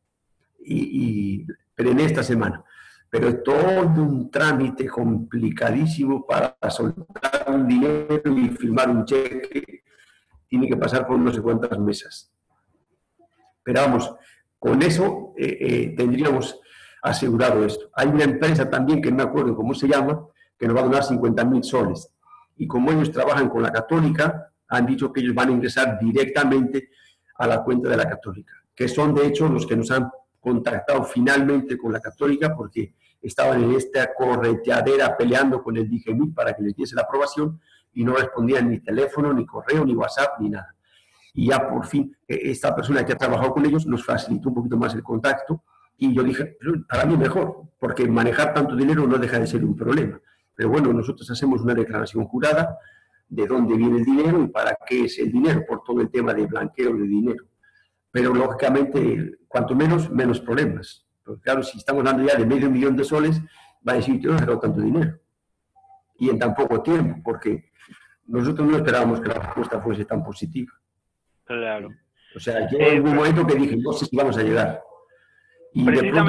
pero en esta semana. Pero es todo un trámite complicadísimo para soltar un dinero y firmar un cheque. Tiene que pasar por no sé cuántas mesas. Pero vamos, con eso tendríamos asegurado esto. Hay una empresa también, que no me acuerdo cómo se llama, que nos va a donar 50.000 soles. Y como ellos trabajan con la Católica, han dicho que ellos van a ingresar directamente a la cuenta de la Católica, que son de hecho los que nos han contactado finalmente con la Católica, porque estaban en esta correteadera peleando con el DGMIC para que les diese la aprobación y no respondían ni teléfono, ni correo, ni WhatsApp, ni nada. Y ya por fin, esta persona que ha trabajado con ellos nos facilitó un poquito más el contacto y yo dije, para mí mejor, porque manejar tanto dinero no deja de ser un problema. Pero bueno, nosotros hacemos una declaración jurada de dónde viene el dinero y para qué es el dinero, por todo el tema de blanqueo de dinero. Pero lógicamente, cuanto menos, menos problemas. Porque claro, si estamos hablando ya de $500,000 de soles, va a decir, yo no he sacado tanto dinero. Y en tan poco tiempo, porque nosotros no esperábamos que la respuesta fuese tan positiva. Claro. O sea, yo en un momento que dije, no sé si vamos a llegar. Y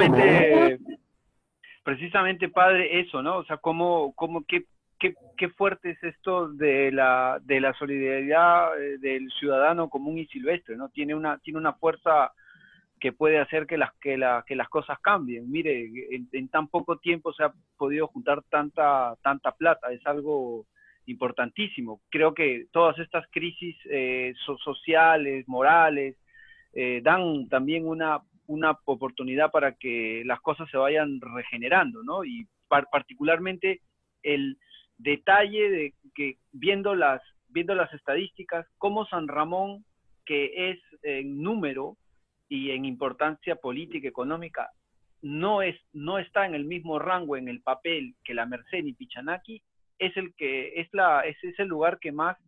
precisamente, padre, eso, ¿no? O sea, qué fuerte es esto de la solidaridad del ciudadano común y silvestre, ¿no? Tiene una fuerza que puede hacer que las cosas cambien. Mire, en tan poco tiempo se ha podido juntar tanta plata, es algo importantísimo. Creo que todas estas crisis sociales, morales, dan también una oportunidad para que las cosas se vayan regenerando, ¿no? Y particularmente el detalle de que viendo las estadísticas, como San Ramón, que es en número y en importancia política, económica, no está en el mismo rango en el papel que la Merced y Pichanaki, es el lugar que más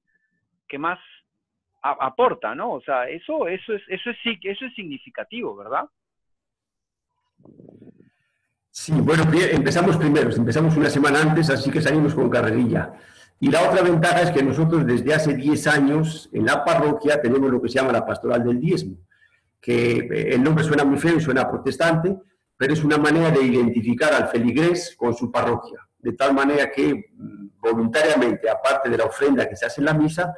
aporta, ¿no? O sea, eso es significativo, ¿verdad? Sí, bueno, empezamos una semana antes, así que salimos con carrerilla. Y la otra ventaja es que nosotros desde hace 10 años en la parroquia tenemos lo que se llama la pastoral del diezmo, que el nombre suena muy feo y suena protestante, pero es una manera de identificar al feligrés con su parroquia, de tal manera que voluntariamente, aparte de la ofrenda que se hace en la misa,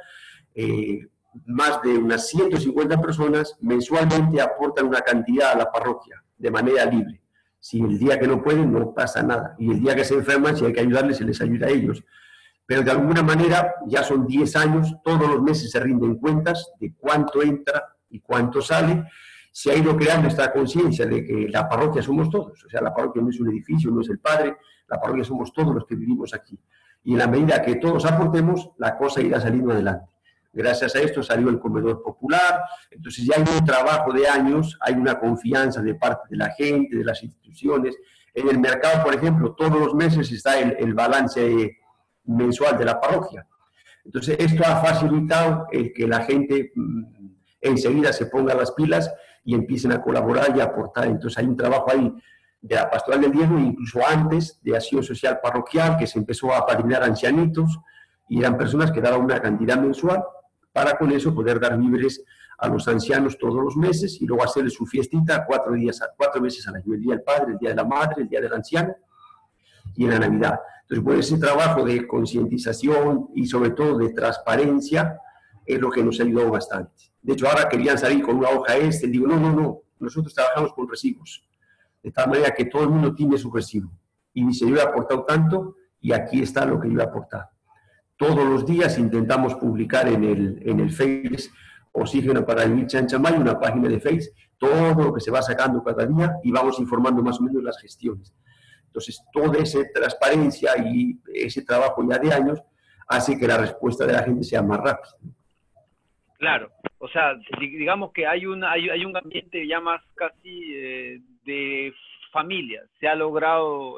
más de unas 150 personas mensualmente aportan una cantidad a la parroquia de manera libre. Si el día que no pueden, no pasa nada. Y el día que se enferman, si hay que ayudarles, se les ayuda a ellos. Pero de alguna manera, ya son 10 años, todos los meses se rinden cuentas de cuánto entra y cuánto sale. Se ha ido creando esta conciencia de que la parroquia somos todos. O sea, la parroquia no es un edificio, no es el padre, la parroquia somos todos los que vivimos aquí. Y en la medida que todos aportemos, la cosa irá saliendo adelante. Gracias a esto salió el comedor popular, entonces ya hay un trabajo de años, hay una confianza de parte de la gente, de las instituciones. En el mercado, por ejemplo, todos los meses está el balance mensual de la parroquia. Entonces esto ha facilitado el que la gente enseguida se ponga las pilas y empiecen a colaborar y a aportar. Entonces hay un trabajo ahí de la pastoral del diezmo, incluso antes de acción social parroquial, que se empezó a apadrinar ancianitos, y eran personas que daban una cantidad mensual, para con eso poder dar víveres a los ancianos todos los meses y luego hacerles su fiestita 4 veces al año, el Día del Padre, el Día de la Madre, el Día del Anciano y en la Navidad. Entonces, pues ese trabajo de concientización y sobre todo de transparencia es lo que nos ayudó bastante. De hecho, ahora querían salir con una hoja digo, no, nosotros trabajamos con recibos, de tal manera que todo el mundo tiene su recibo. Y dice, yo he aportado tanto y aquí está lo que yo he aportado. Todos los días intentamos publicar en el Face Oxígeno para el Chanchamay, una página de Face, todo lo que se va sacando cada día y vamos informando más o menos las gestiones. Entonces, toda esa transparencia y ese trabajo ya de años hace que la respuesta de la gente sea más rápida. Claro, o sea, digamos que hay un ambiente ya más casi de familia. Se ha logrado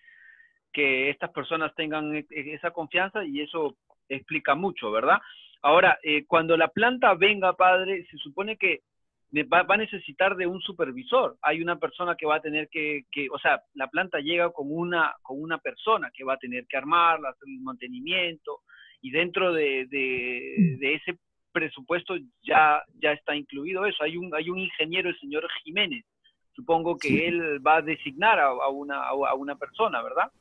que estas personas tengan esa confianza y eso explica mucho, ¿verdad? Ahora, cuando la planta venga, padre, se supone que va a necesitar de un supervisor. Hay una persona que va a tener o sea, la planta llega con una persona que va a tener que armarla, hacer el mantenimiento, y dentro de ese presupuesto ya está incluido eso. Hay un ingeniero, el señor Jiménez. Supongo que sí. Él va a designar a una persona, ¿verdad?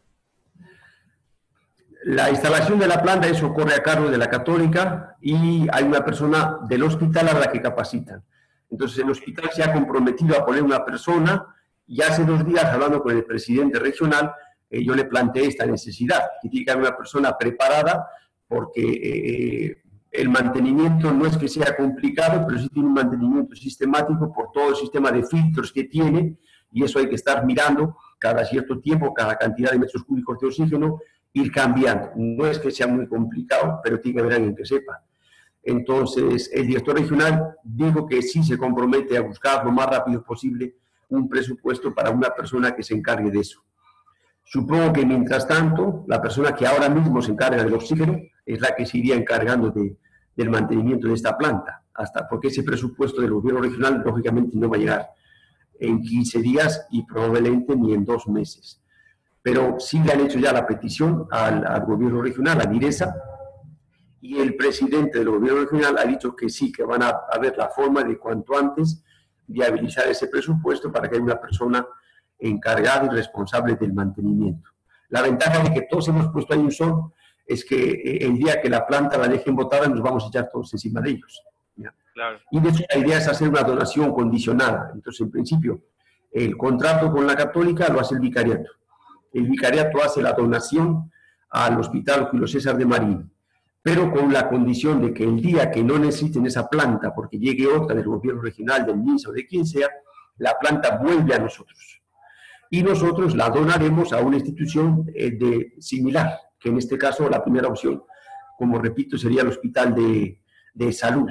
La instalación de la planta, eso corre a cargo de la Católica y hay una persona del hospital a la que capacitan. Entonces el hospital se ha comprometido a poner una persona y hace 2 días, hablando con el presidente regional, yo le planteé esta necesidad, que tiene que haber una persona preparada porque el mantenimiento no es que sea complicado, pero sí tiene un mantenimiento sistemático por todo el sistema de filtros que tiene y eso hay que estar mirando cada cierto tiempo, cada cantidad de metros cúbicos de oxígeno, ir cambiando. No es que sea muy complicado, pero tiene que haber alguien que sepa. Entonces, el director regional dijo que sí se compromete a buscar lo más rápido posible un presupuesto para una persona que se encargue de eso. Supongo que mientras tanto, la persona que ahora mismo se encarga del oxígeno es la que se iría encargando del mantenimiento de esta planta, porque ese presupuesto del gobierno regional lógicamente no va a llegar en 15 días y probablemente ni en 2 meses. Pero sí le han hecho ya la petición al gobierno regional, a DIRESA, y el presidente del gobierno regional ha dicho que sí, que van a ver la forma de cuanto antes viabilizar ese presupuesto para que haya una persona encargada y responsable del mantenimiento. La ventaja de que todos hemos puesto ahí un sol es que el día que la planta la dejen botada nos vamos a echar todos encima de ellos. ¿Ya? Claro. Y de hecho la idea es hacer una donación condicionada. Entonces, en principio, el contrato con la Católica lo hace el vicariato. El vicariato hace la donación al Hospital Julio César de Marín, pero con la condición de que el día que no necesiten esa planta, porque llegue otra del gobierno regional, del MINSA o de quien sea, la planta vuelve a nosotros. Y nosotros la donaremos a una institución similar, que en este caso la primera opción, como repito, sería el Hospital de Salud,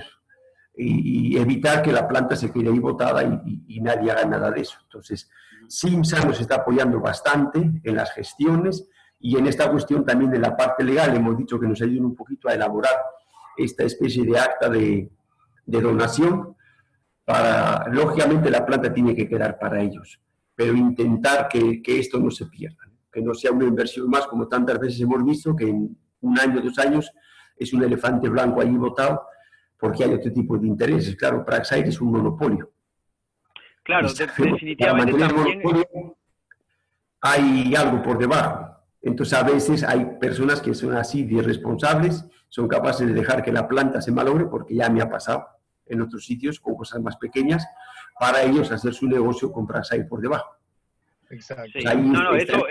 y evitar que la planta se quede ahí botada y nadie haga nada de eso. Entonces, CIMSA nos está apoyando bastante en las gestiones, y en esta cuestión también de la parte legal hemos dicho que nos ayuden un poquito a elaborar esta especie de acta de donación. Lógicamente la planta tiene que quedar para ellos, pero intentar que esto no se pierda, que no sea una inversión más, como tantas veces hemos visto, que en 1 año, 2 años es un elefante blanco allí botado, porque hay otro tipo de intereses. Claro, Praxair es un monopolio. Claro, definitivamente para mantener también... el monopolio hay algo por debajo. Entonces, a veces hay personas que son así de irresponsables, son capaces de dejar que la planta se malogre, porque ya me ha pasado en otros sitios con cosas más pequeñas, para ellos hacer su negocio con Praxair por debajo. Exacto. Sí. No,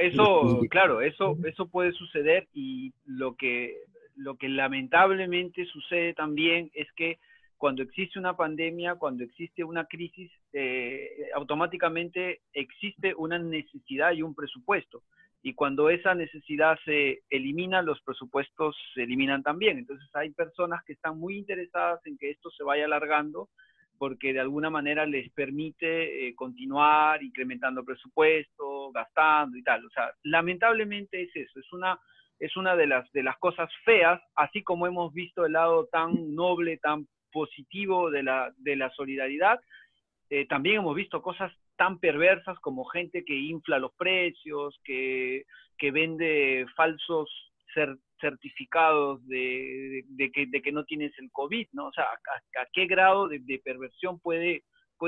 eso puede suceder, y lo que lamentablemente sucede también es que cuando existe una pandemia, cuando existe una crisis, automáticamente existe una necesidad y un presupuesto. Y cuando esa necesidad se elimina, los presupuestos se eliminan también. Entonces hay personas que están muy interesadas en que esto se vaya alargando, porque de alguna manera les permite continuar incrementando presupuesto, gastando y tal. O sea, lamentablemente es eso, es una de las cosas feas, así como hemos visto el lado tan noble, tan positivo de la solidaridad. También hemos visto cosas tan perversas como gente que infla los precios, que vende falsos certificados de que no tienes el COVID, ¿no? O sea, ¿a qué grado de perversión puede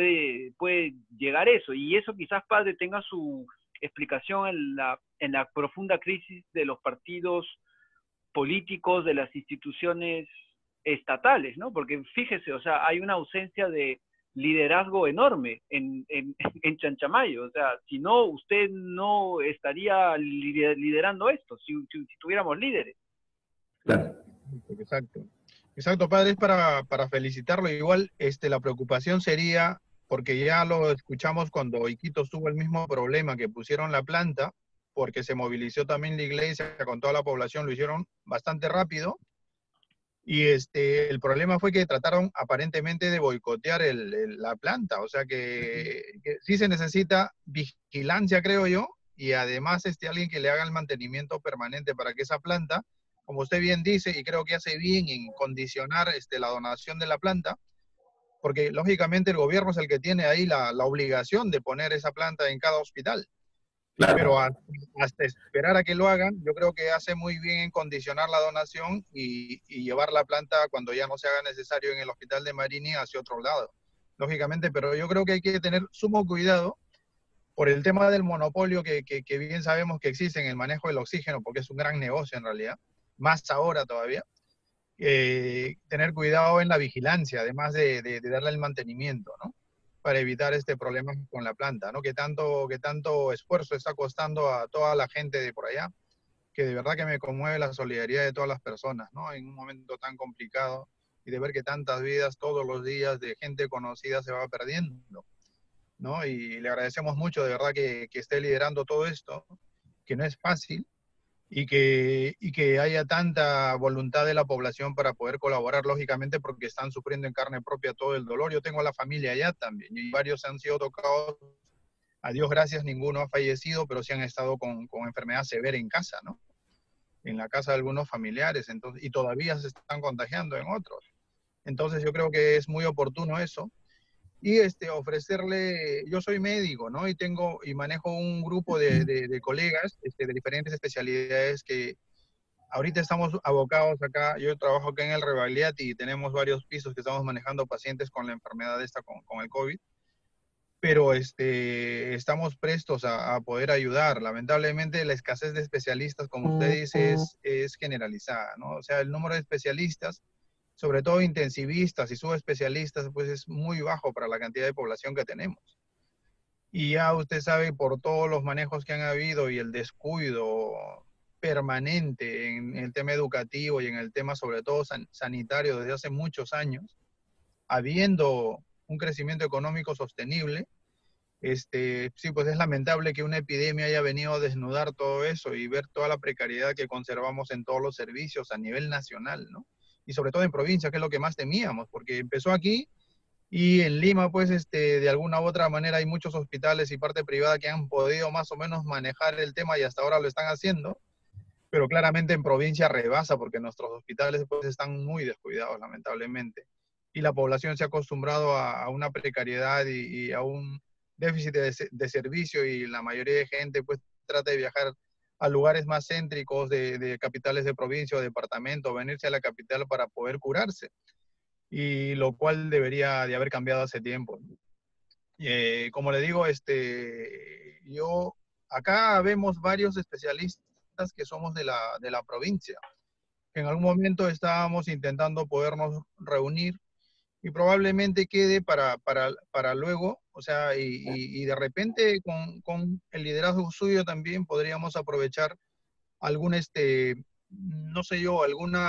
llegar eso? Y eso quizás, padre, tenga su explicación en la profunda crisis de los partidos políticos, de las instituciones estatales, ¿no? Porque fíjese, o sea, hay una ausencia de liderazgo enorme en Chanchamayo. O sea, si no, usted no estaría liderando esto, si tuviéramos líderes. Claro. Exacto. Exacto, padre, es para felicitarlo. Igual, la preocupación sería, porque ya lo escuchamos cuando Iquitos tuvo el mismo problema, que pusieron la planta, porque se movilizó también la iglesia con toda la población, lo hicieron bastante rápido. Y el problema fue que trataron aparentemente de boicotear la planta. O sea que sí se necesita vigilancia, creo yo, y además alguien que le haga el mantenimiento permanente para que esa planta, como usted bien dice, y creo que hace bien en condicionar la donación de la planta, porque lógicamente el gobierno es el que tiene ahí la obligación de poner esa planta en cada hospital. Claro. Pero hasta esperar a que lo hagan, yo creo que hace muy bien en condicionar la donación y llevar la planta cuando ya no se haga necesario en el hospital de Marini hacia otro lado. Lógicamente, pero yo creo que hay que tener sumo cuidado por el tema del monopolio que bien sabemos que existe en el manejo del oxígeno, porque es un gran negocio en realidad, más ahora todavía. Tener cuidado en la vigilancia, además de darle el mantenimiento, ¿no? Para evitar este problema con la planta, ¿no? Que tanto esfuerzo está costando a toda la gente de por allá, que de verdad que me conmueve la solidaridad de todas las personas, ¿no? En un momento tan complicado, y de ver que tantas vidas todos los días de gente conocida se va perdiendo. ¿no? Y le agradecemos mucho, de verdad, que esté liderando todo esto, que no es fácil, y que haya tanta voluntad de la población para poder colaborar, lógicamente, porque están sufriendo en carne propia todo el dolor. Yo tengo a la familia allá también, y varios han sido tocados. A Dios gracias, ninguno ha fallecido, pero sí han estado con enfermedad severa en casa, ¿no? En la casa de algunos familiares, entonces, y todavía se están contagiando en otros. Entonces yo creo que es muy oportuno eso. Y ofrecerle, yo soy médico, ¿no? Y tengo y manejo un grupo de colegas de diferentes especialidades que ahorita estamos abocados acá. Yo trabajo acá en el Rebagliati y tenemos varios pisos que estamos manejando pacientes con la enfermedad esta, con el COVID. Pero estamos prestos a poder ayudar. Lamentablemente la escasez de especialistas, como usted dice, es generalizada, ¿no? O sea, el número de especialistas, sobre todo intensivistas y subespecialistas, pues es muy bajo para la cantidad de población que tenemos. Y ya usted sabe, por todos los manejos que han habido y el descuido permanente en el tema educativo y en el tema sobre todo sanitario desde hace muchos años, habiendo un crecimiento económico sostenible, sí, pues es lamentable que una epidemia haya venido a desnudar todo eso y ver toda la precariedad que conservamos en todos los servicios a nivel nacional, ¿no? Y sobre todo en provincia, que es lo que más temíamos, porque empezó aquí y en Lima, pues, de alguna u otra manera hay muchos hospitales y parte privada que han podido más o menos manejar el tema y hasta ahora lo están haciendo, pero claramente en provincia rebasa porque nuestros hospitales, pues, están muy descuidados, lamentablemente. Y la población se ha acostumbrado a una precariedad y a un déficit de servicio, y la mayoría de gente pues trata de viajar a lugares más céntricos de capitales de provincia o departamento, venirse a la capital para poder curarse, y lo cual debería de haber cambiado hace tiempo. Como le digo, yo acá vemos varios especialistas que somos de la provincia, que en algún momento estábamos intentando podernos reunir y probablemente quede para luego, o sea, y de repente con el liderazgo suyo también podríamos aprovechar algún, no sé yo,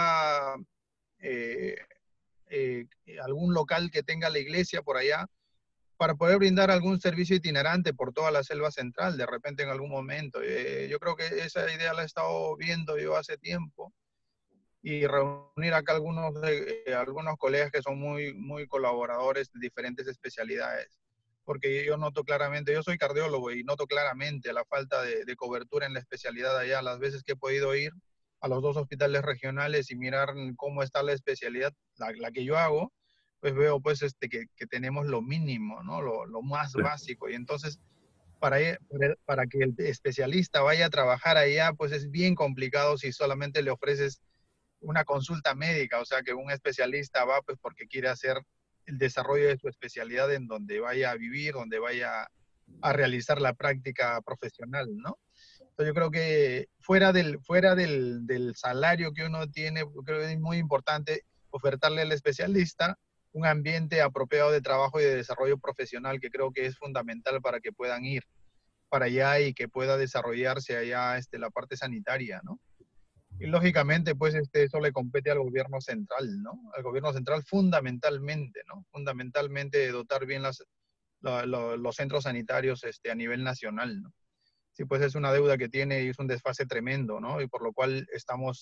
eh, eh, algún local que tenga la iglesia por allá, para poder brindar algún servicio itinerante por toda la selva central, de repente en algún momento. Yo creo que esa idea la he estado viendo yo hace tiempo, y reunir acá algunos colegas que son muy colaboradores de diferentes especialidades. Porque yo noto claramente, yo soy cardiólogo y noto claramente la falta de cobertura en la especialidad allá. Las veces que he podido ir a los dos hospitales regionales y mirar cómo está la especialidad, la que yo hago, pues veo pues que tenemos lo mínimo, ¿no? Lo más básico. Y entonces, para que el especialista vaya a trabajar allá, pues es bien complicado si solamente le ofreces una consulta médica, o sea, que un especialista va pues porque quiere hacer el desarrollo de su especialidad en donde vaya a vivir, donde vaya a realizar la práctica profesional, ¿no? Entonces yo creo que fuera del salario que uno tiene, creo que es muy importante ofertarle al especialista un ambiente apropiado de trabajo y de desarrollo profesional, que creo que es fundamental para que puedan ir para allá y que pueda desarrollarse allá la parte sanitaria, ¿no? Y lógicamente, pues eso le compete al gobierno central, ¿no? Al gobierno central fundamentalmente, ¿no? Fundamentalmente dotar bien los centros sanitarios a nivel nacional, ¿no? Sí, pues es una deuda que tiene y es un desfase tremendo, ¿no? Y por lo cual estamos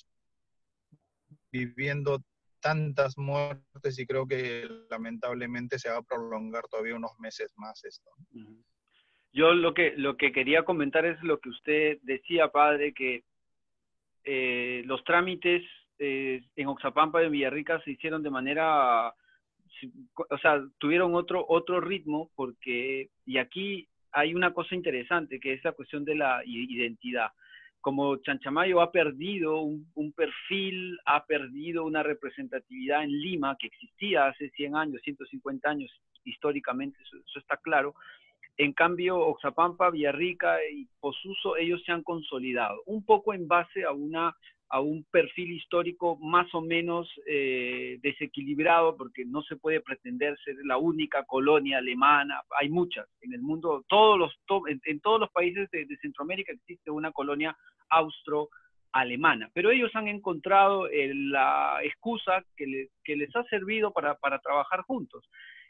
viviendo tantas muertes y creo que lamentablemente se va a prolongar todavía unos meses más esto. Yo lo que quería comentar es lo que usted decía, padre, que los trámites en Oxapampa y en Villarrica se hicieron de manera, o sea, tuvieron otro ritmo, porque, y aquí hay una cosa interesante, que es la cuestión de la identidad. Como Chanchamayo ha perdido un perfil, ha perdido una representatividad en Lima que existía hace 100 años, 150 años, históricamente, eso está claro. En cambio, Oxapampa, Villarrica y Posuso, ellos se han consolidado, un poco en base a un perfil histórico más o menos desequilibrado, porque no se puede pretender ser la única colonia alemana. Hay muchas en el mundo, en todos los países de Centroamérica existe una colonia austro-alemana, pero ellos han encontrado la excusa que les ha servido para trabajar juntos.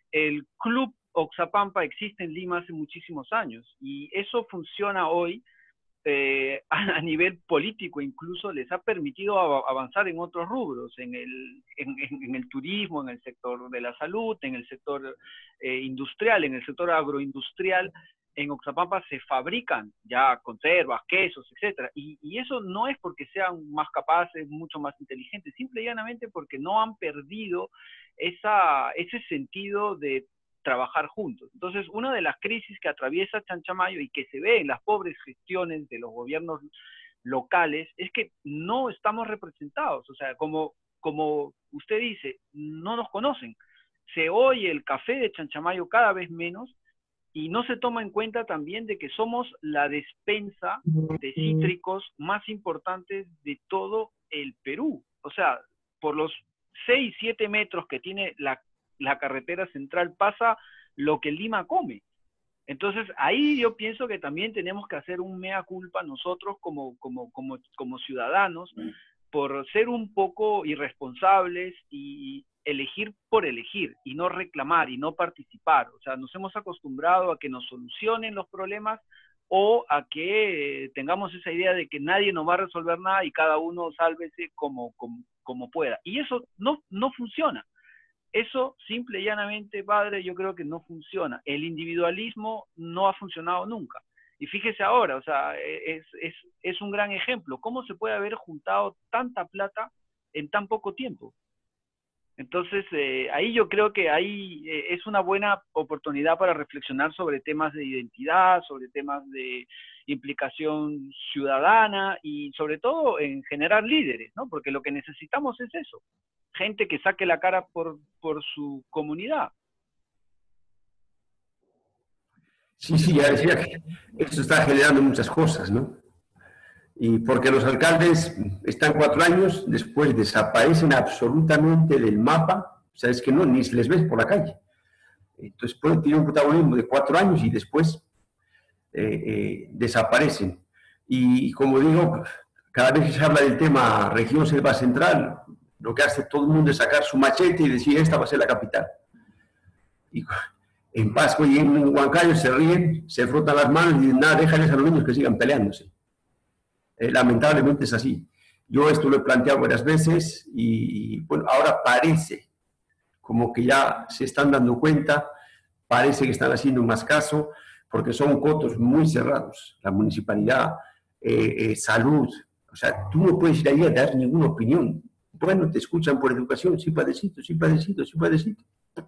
el Club Oxapampa existe en Lima hace muchísimos años y eso funciona hoy a nivel político, incluso les ha permitido avanzar en otros rubros, en el turismo, en el sector de la salud, en el sector industrial, en el sector agroindustrial. En Oxapampa se fabrican ya conservas, quesos, etcétera, y eso no es porque sean más capaces, mucho más inteligentes, simple y llanamente porque no han perdido ese sentido de trabajar juntos. Entonces, una de las crisis que atraviesa Chanchamayo y que se ve en las pobres gestiones de los gobiernos locales es que no estamos representados. O sea, como usted dice, no nos conocen. Se oye el café de Chanchamayo cada vez menos y no se toma en cuenta también de que somos la despensa de cítricos más importantes de todo el Perú. O sea, por los 6, 7 metros que tiene la carretera central pasa lo que Lima come. Entonces, ahí yo pienso que también tenemos que hacer un mea culpa nosotros como ciudadanos por ser un poco irresponsables y elegir por elegir y no reclamar y no participar. O sea, nos hemos acostumbrado a que nos solucionen los problemas o a que tengamos esa idea de que nadie nos va a resolver nada y cada uno sálvese como pueda. Y eso no funciona. Eso, simple y llanamente, padre, yo creo que no funciona. El individualismo no ha funcionado nunca. Y fíjese ahora, o sea, es un gran ejemplo. ¿Cómo se puede haber juntado tanta plata en tan poco tiempo? Entonces, ahí yo creo que es una buena oportunidad para reflexionar sobre temas de identidad, sobre temas de implicación ciudadana y sobre todo en generar líderes, ¿no? Porque lo que necesitamos es eso. Gente que saque la cara por su comunidad. Sí, ya decía que esto está generando muchas cosas, ¿no? Y porque los alcaldes están 4 años, después desaparecen absolutamente del mapa, o sea, es que no, ni se les ves por la calle. Entonces pueden tener un protagonismo de 4 años y después desaparecen. Y como digo, cada vez que se habla del tema región selva central, lo que hace todo el mundo es sacar su machete y decir, esta va a ser la capital. Y en Pasco y en Huancayo se ríen, se frotan las manos y dicen, nada, déjales a los niños que sigan peleándose. Lamentablemente es así. Yo esto lo he planteado varias veces y bueno, ahora parece como que ya se están dando cuenta, parece que están haciendo más caso, porque son cotos muy cerrados. La municipalidad, salud, o sea, tú no puedes ir ahí a dar ninguna opinión. Bueno, te escuchan por educación, sí padecito, sí padecito, sí padecito.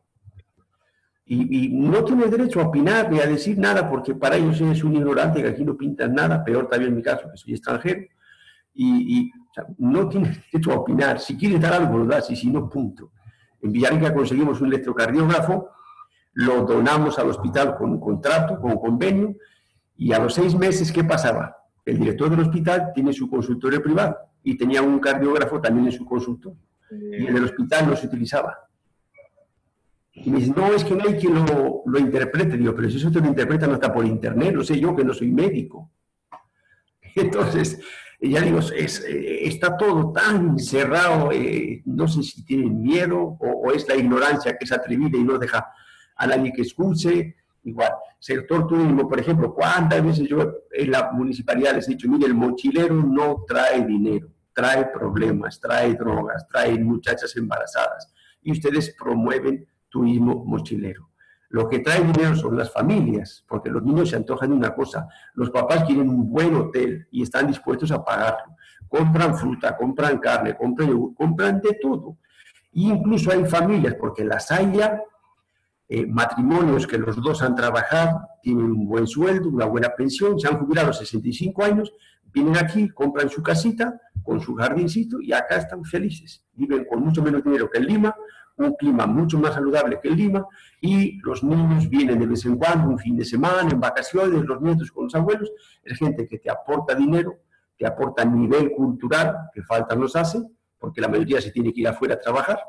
Y no tienes derecho a opinar ni a decir nada porque para ellos eres un ignorante que aquí no pintas nada, peor también en mi caso, que soy extranjero. O sea, no tienes derecho a opinar. Si quieres dar algo, lo das y si no, punto. En Villarrica conseguimos un electrocardiógrafo, lo donamos al hospital con un contrato, con un convenio, y a los 6 meses, ¿qué pasaba? El director del hospital tiene su consultorio privado y tenía un cardiógrafo también en su consultorio. Y en el hospital no se utilizaba. Y me dice, no, es que no hay quien lo interprete. Digo, pero si eso te lo interpretan hasta por internet, lo sé yo que no soy médico. Entonces, ya digo, está todo tan cerrado, no sé si tienen miedo o es la ignorancia que es atrevida y no deja a nadie que escuche. Igual, sector turismo, por ejemplo, ¿cuántas veces yo en la municipalidad les he dicho, mire, el mochilero no trae dinero, trae problemas, trae drogas, trae muchachas embarazadas, y ustedes promueven turismo mochilero? Lo que trae dinero son las familias, porque los niños se antojan de una cosa, los papás quieren un buen hotel y están dispuestos a pagarlo, compran fruta, compran carne, compran yogur, compran de todo. E incluso hay familias, porque las hay ya, matrimonios que los dos han trabajado, tienen un buen sueldo, una buena pensión, se han jubilado a los 65 años, vienen aquí, compran su casita con su jardincito y acá están felices. Viven con mucho menos dinero que en Lima, un clima mucho más saludable que en Lima, y los niños vienen de vez en cuando, un fin de semana, en vacaciones, los nietos con los abuelos. Es gente que te aporta dinero, te aporta nivel cultural, que falta nos hace, porque la mayoría se tiene que ir afuera a trabajar,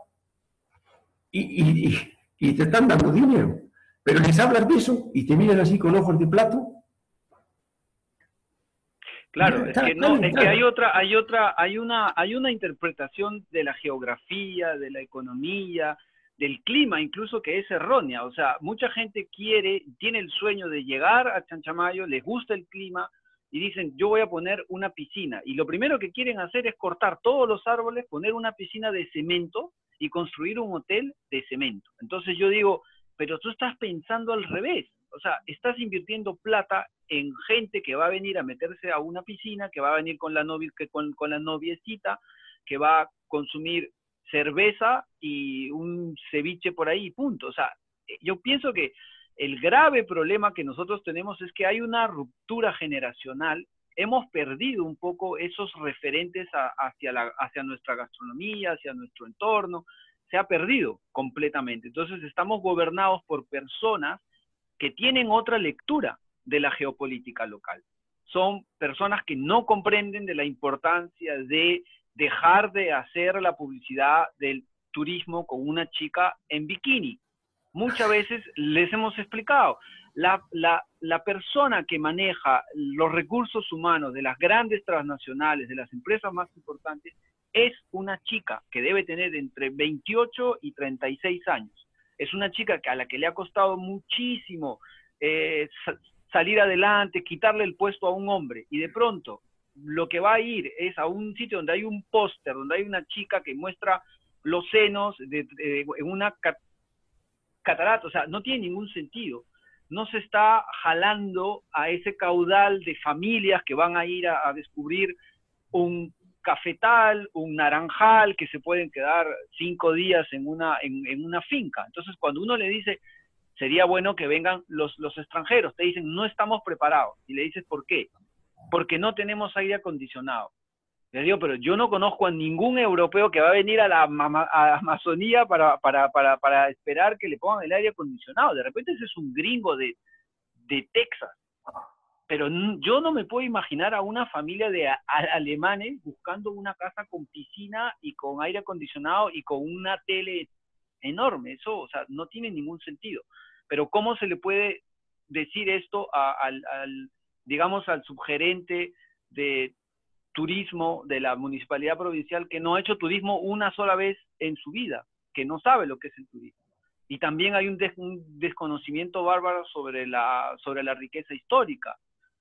y te están dando dinero, pero les hablas de eso y te miran así con ojos de plato. Claro, es que no, es que hay una interpretación de la geografía, de la economía, del clima, incluso, que es errónea. O sea, mucha gente tiene el sueño de llegar a Chanchamayo, les gusta el clima y dicen, yo voy a poner una piscina. Y lo primero que quieren hacer es cortar todos los árboles, poner una piscina de cemento y construir un hotel de cemento. Entonces yo digo, pero tú estás pensando al revés. O sea, estás invirtiendo plata en gente que va a venir a meterse a una piscina, que va a venir con la noviecita, que va a consumir cerveza y un ceviche por ahí, punto. O sea, yo pienso que el grave problema que nosotros tenemos es que hay una ruptura generacional. Hemos perdido un poco esos referentes hacia nuestra gastronomía, hacia nuestro entorno. Se ha perdido completamente. Entonces estamos gobernados por personas que tienen otra lectura de la geopolítica local. Son personas que no comprenden de la importancia de dejar de hacer la publicidad del turismo con una chica en bikini. Muchas veces les hemos explicado, la persona que maneja los recursos humanos de las grandes transnacionales, de las empresas más importantes, es una chica que debe tener entre 28 y 36 años. Es una chica a la que le ha costado muchísimo salir adelante, quitarle el puesto a un hombre, y de pronto lo que va a ir es a un sitio donde hay un póster, donde hay una chica que muestra los senos en una catarata. O sea, no tiene ningún sentido. No se está jalando a ese caudal de familias que van a ir a descubrir un cafetal, un naranjal, que se pueden quedar 5 días en una finca. Entonces, cuando uno le dice, sería bueno que vengan los extranjeros, te dicen, no estamos preparados. Y le dices, ¿por qué? Porque no tenemos aire acondicionado. Les digo, pero yo no conozco a ningún europeo que va a venir a la Amazonía para esperar que le pongan el aire acondicionado. De repente ese es un gringo de Texas. Pero yo no me puedo imaginar a una familia de alemanes buscando una casa con piscina y con aire acondicionado y con una tele enorme. Eso, o sea, no tiene ningún sentido. Pero ¿cómo se le puede decir esto digamos, al subgerente de turismo de la municipalidad provincial, que no ha hecho turismo una sola vez en su vida, que no sabe lo que es el turismo? Y también hay un desconocimiento bárbaro sobre la riqueza histórica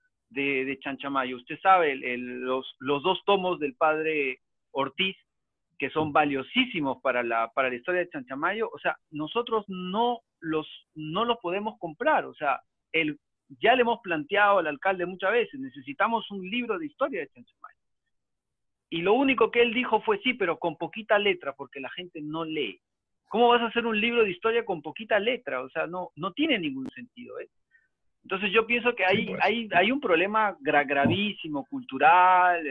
de Chanchamayo. Usted sabe, los 2 tomos del padre Ortiz, que son valiosísimos para la historia de Chanchamayo. O sea, nosotros no los podemos comprar. O sea, ya le hemos planteado al alcalde muchas veces, necesitamos un libro de historia de Chanchamayo. Y lo único que él dijo fue, sí, pero con poquita letra, porque la gente no lee. ¿Cómo vas a hacer un libro de historia con poquita letra? O sea, no tiene ningún sentido, ¿eh? Entonces yo pienso que hay un problema gravísimo, cultural,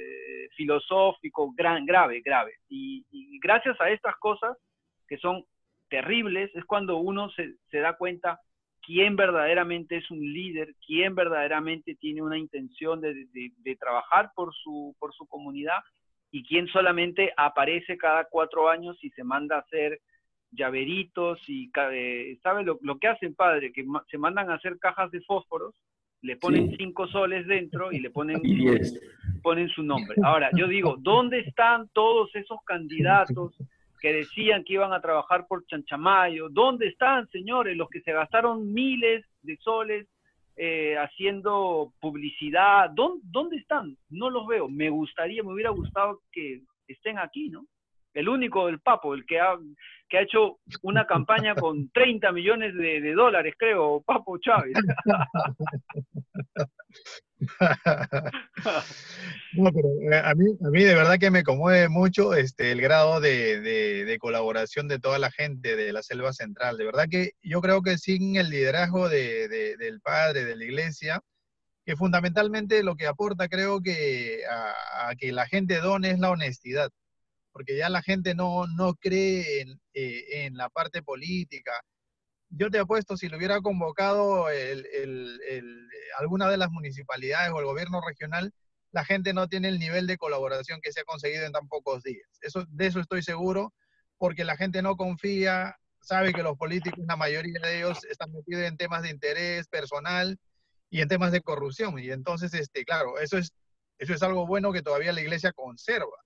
filosófico, grave. Y gracias a estas cosas, que son terribles, es cuando uno se da cuenta quién verdaderamente es un líder, quién verdaderamente tiene una intención de trabajar por su comunidad, y quién solamente aparece cada 4 años y se manda a hacer llaveritos y, ¿sabe lo que hacen, padre? Que se mandan a hacer cajas de fósforos, le ponen 5 soles dentro y le ponen su nombre. Ahora, yo digo, ¿dónde están todos esos candidatos que decían que iban a trabajar por Chanchamayo? ¿Dónde están, señores, los que se gastaron miles de soles haciendo publicidad? ¿Dónde están? No los veo. Me hubiera gustado que estén aquí, ¿no? El único, el Papo, el que ha hecho una campaña con 30 millones de dólares, creo, Papo Chávez. No, pero a mí de verdad que me conmueve mucho el grado de colaboración de toda la gente de la Selva Central. De verdad que yo creo que sin el liderazgo del padre, de la iglesia, que fundamentalmente lo que aporta, creo que a que la gente done, es la honestidad. Porque ya la gente no cree en la parte política. Yo te apuesto, si lo hubiera convocado alguna de las municipalidades o el gobierno regional, la gente no tiene el nivel de colaboración que se ha conseguido en tan pocos días. De eso estoy seguro, porque la gente no confía, sabe que los políticos, la mayoría de ellos, están metidos en temas de interés personal y en temas de corrupción. Y entonces, claro, eso es algo bueno que todavía la iglesia conserva.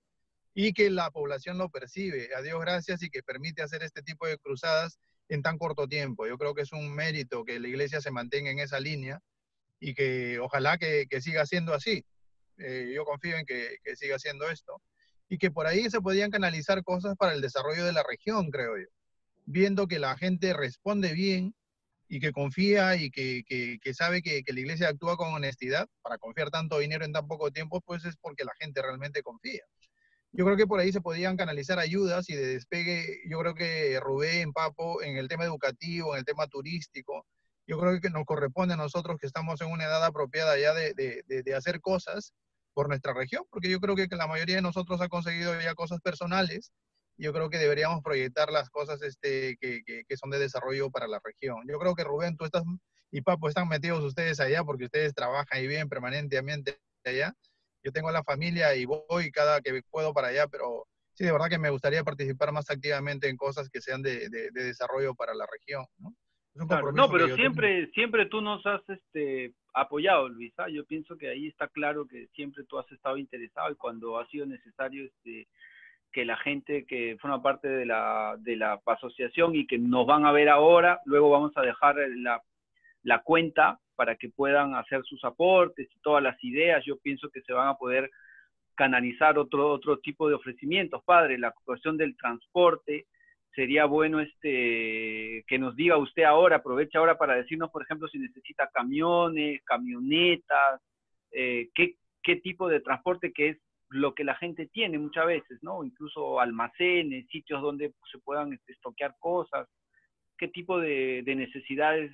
y que la población lo percibe, a Dios gracias, y que permite hacer este tipo de cruzadas en tan corto tiempo. Yo creo que es un mérito que la iglesia se mantenga en esa línea y que ojalá que siga siendo así. Yo confío en que siga siendo esto y que por ahí se podían canalizar cosas para el desarrollo de la región, creo yo. Viendo que la gente responde bien y que confía y que sabe que la iglesia actúa con honestidad, para confiar tanto dinero en tan poco tiempo, pues es porque la gente realmente confía. Yo creo que por ahí se podían canalizar ayudas y de despegue. Yo creo que Rubén, Papo, en el tema educativo, en el tema turístico, yo creo que nos corresponde a nosotros que estamos en una edad apropiada ya de hacer cosas por nuestra región, porque yo creo que la mayoría de nosotros ha conseguido ya cosas personales. Yo creo que deberíamos proyectar las cosas que son de desarrollo para la región. Yo creo que Rubén, tú estás y Papo están metidos ustedes allá porque ustedes trabajan y viven permanentemente allá. Yo tengo la familia y voy cada que puedo para allá, pero sí, de verdad que me gustaría participar más activamente en cosas que sean de desarrollo para la región, ¿no? Es un Claro, no, compromiso que pero yo tengo. siempre tú nos has apoyado, Luis. ¿Ah? Yo pienso que ahí está claro que siempre tú has estado interesado y cuando ha sido necesario que la gente que forma parte de la asociación y que nos van a ver ahora, luego vamos a dejar la cuenta para que puedan hacer sus aportes y todas las ideas. Yo pienso que se van a poder canalizar otro tipo de ofrecimientos, padre. La cuestión del transporte, sería bueno que nos diga usted ahora, aprovecha ahora para decirnos, por ejemplo, si necesita camiones, camionetas, qué tipo de transporte, que es lo que la gente tiene muchas veces, ¿no? Incluso almacenes, sitios donde se puedan estoquear cosas. ¿Qué tipo de necesidades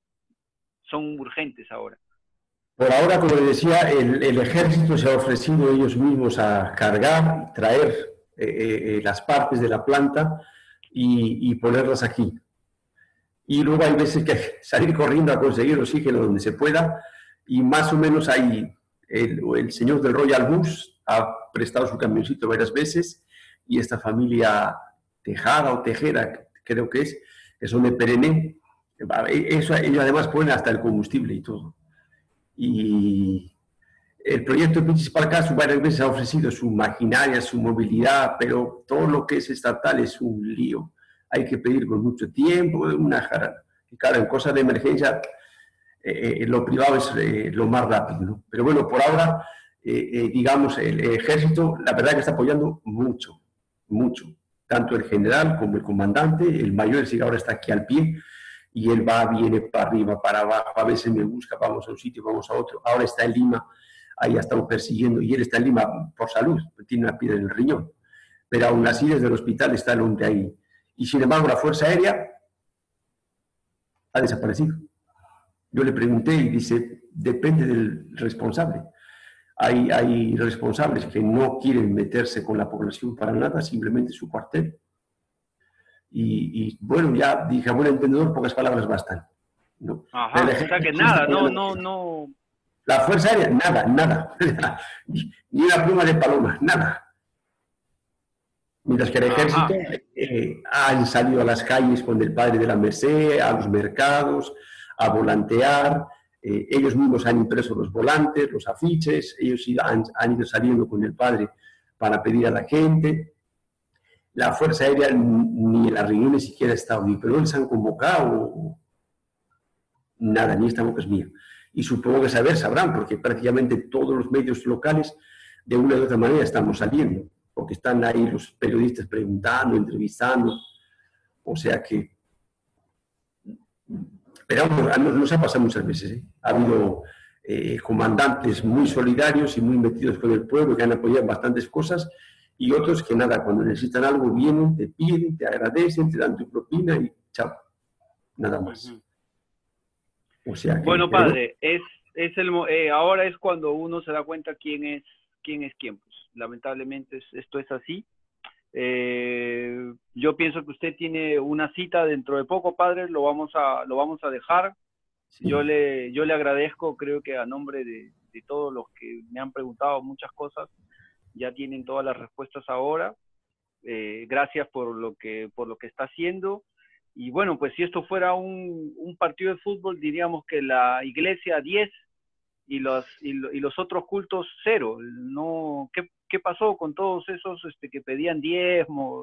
son urgentes ahora? Por ahora, como le decía, el ejército se ha ofrecido ellos mismos a cargar, traer las partes de la planta y ponerlas aquí. Y luego hay veces que hay que salir corriendo a conseguir oxígeno donde se pueda y más o menos ahí el señor del Royal Bus ha prestado su camioncito varias veces y esta familia Tejada o Tejera, creo que son de Perene, eso, ellos además ponen hasta el combustible y todo. Y el proyecto principal caso varias veces ha ofrecido su maquinaria, su movilidad, pero todo lo que es estatal es un lío. Hay que pedir con mucho tiempo, una jarana. Y claro, en cosas de emergencia, lo privado es lo más rápido, ¿no? Pero bueno, por ahora, digamos, el ejército, la verdad que está apoyando mucho, mucho. Tanto el general como el comandante, el mayor, sí, ahora está aquí al pie, y él va, viene para arriba, para abajo, a veces me busca, vamos a un sitio, vamos a otro. Ahora está en Lima, ahí ha estado persiguiendo, y él está en Lima por salud, tiene una piedra en el riñón. Pero aún así, desde el hospital está el hombre ahí. Y sin embargo, la Fuerza Aérea ha desaparecido. Yo le pregunté y dice, depende del responsable. Hay responsables que no quieren meterse con la población para nada, simplemente su cuartel. Y bueno, ya dije, a buen entendedor, pocas palabras bastan, ¿no? Ajá, o sea que nada, no. La Fuerza Aérea, nada. Ni una pluma de paloma, nada. Mientras que el ejército han salido a las calles con el padre de la Merced, a los mercados, a volantear, ellos mismos han impreso los volantes, los afiches, ellos han ido saliendo con el padre para pedir a la gente. La Fuerza Aérea ni en las reuniones siquiera ha estado, ni pero les han convocado, nada, ni esta boca es mía. Y supongo que sabrán, porque prácticamente todos los medios locales, de una u otra manera, estamos saliendo, porque están ahí los periodistas preguntando, entrevistando, o sea que... Pero nos ha pasado muchas veces, ¿eh? Ha habido comandantes muy solidarios y muy metidos con el pueblo, que han apoyado bastantes cosas, y otros que nada, cuando necesitan algo vienen, te piden, te agradecen, te dan tu propina y chao, nada más. O sea que, bueno, padre, ahora es cuando uno se da cuenta quién es quién. Pues, lamentablemente esto es así. Yo pienso que usted tiene una cita dentro de poco, padre, lo vamos a dejar. Sí. Yo le agradezco, creo que a nombre de todos los que me han preguntado muchas cosas, ya tienen todas las respuestas ahora. Gracias por lo que está haciendo. Y bueno, pues si esto fuera un partido de fútbol, diríamos que la iglesia 10 y los otros cultos 0. No, ¿Qué pasó con todos esos que pedían diezmos?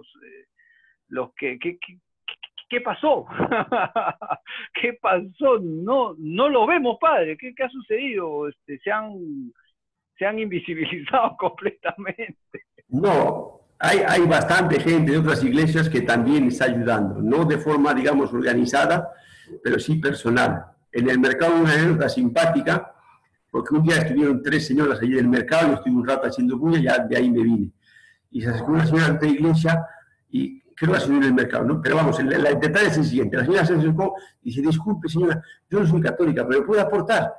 ¿Qué pasó? ¿Qué pasó? No lo vemos, padre. ¿Qué ha sucedido? Se han invisibilizado completamente. No, hay bastante gente de otras iglesias que también está ayudando, no de forma, digamos, organizada, pero sí personal. En el mercado una anécdota simpática, porque un día estuvieron 3 señoras allí en el mercado, yo estuve un rato haciendo bulla, ya de ahí me vine. Y se acercó una señora de otra iglesia, y creo que la señora en el mercado, ¿no? Pero vamos, el detalle es el siguiente. La señora se acercó y dice, disculpe señora, yo no soy católica, pero ¿puedo aportar?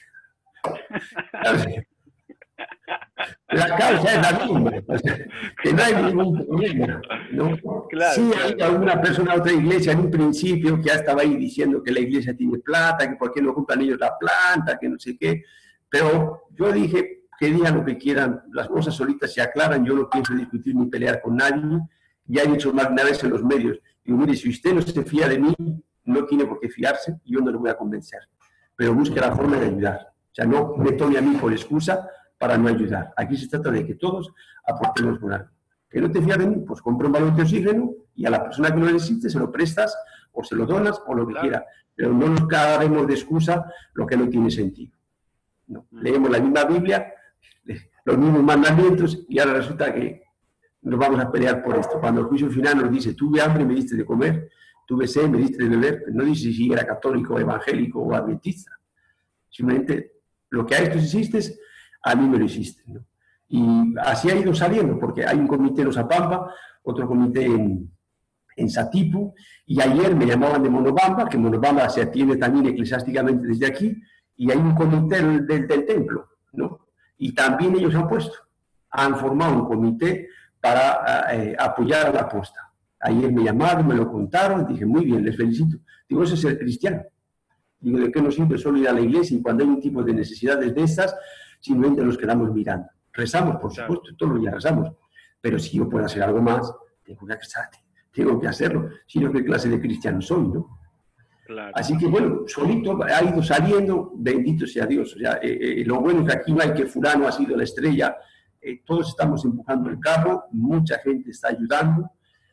La causa es la misma, o sea, que no hay ningún problema, ¿no? Claro, sí, claro. hay alguna persona de otra iglesia en un principio que ya estaba ahí diciendo que la iglesia tiene plata, que por qué no compran ellos la planta, que no sé qué, pero yo dije que digan lo que quieran, las cosas solitas se aclaran, yo no pienso discutir ni pelear con nadie, ya he dicho más de una vez en los medios, digo, mire, si usted no se fía de mí, no tiene por qué fiarse, yo no le voy a convencer, pero busque la forma de ayudar, o sea, no me tome a mí por excusa para no ayudar. Aquí se trata de que todos aportemos con algo. Que no te fías de mí, pues compra un balón de oxígeno y a la persona que lo necesite se lo prestas o se lo donas o lo que quiera. Pero no nos carguemos de excusa lo que no tiene sentido. No. Leemos la misma Biblia, los mismos mandamientos y ahora resulta que nos vamos a pelear por esto. Cuando el juicio final nos dice, tuve hambre, me diste de comer, tuve sed, me diste de beber, no dice si era católico, evangélico o adventista. Simplemente lo que a estos hiciste, a mí me lo hiciste, ¿no? Y así ha ido saliendo, porque hay un comité en Osapampa, otro comité en Satipu, y ayer me llamaban de Monobamba, que Monobamba se atiende también eclesiásticamente desde aquí, y hay un comité del templo, ¿no? Y también ellos han formado un comité para apoyar a la posta. Ayer me llamaron, me lo contaron, dije, muy bien, les felicito. Digo, eso es ser cristiano. Digo, ¿de qué nos sirve solo ir a la iglesia y cuando hay un tipo de necesidades de estas, simplemente nos quedamos mirando? Rezamos, por supuesto, todos los días rezamos, pero si yo puedo hacer algo más, tengo que hacerlo, si no, ¿qué clase de cristiano soy, no? Claro. Así que bueno, solito ha ido saliendo, bendito sea Dios. O sea, lo bueno es que aquí no hay que fulano ha sido la estrella, todos estamos empujando el carro, mucha gente está ayudando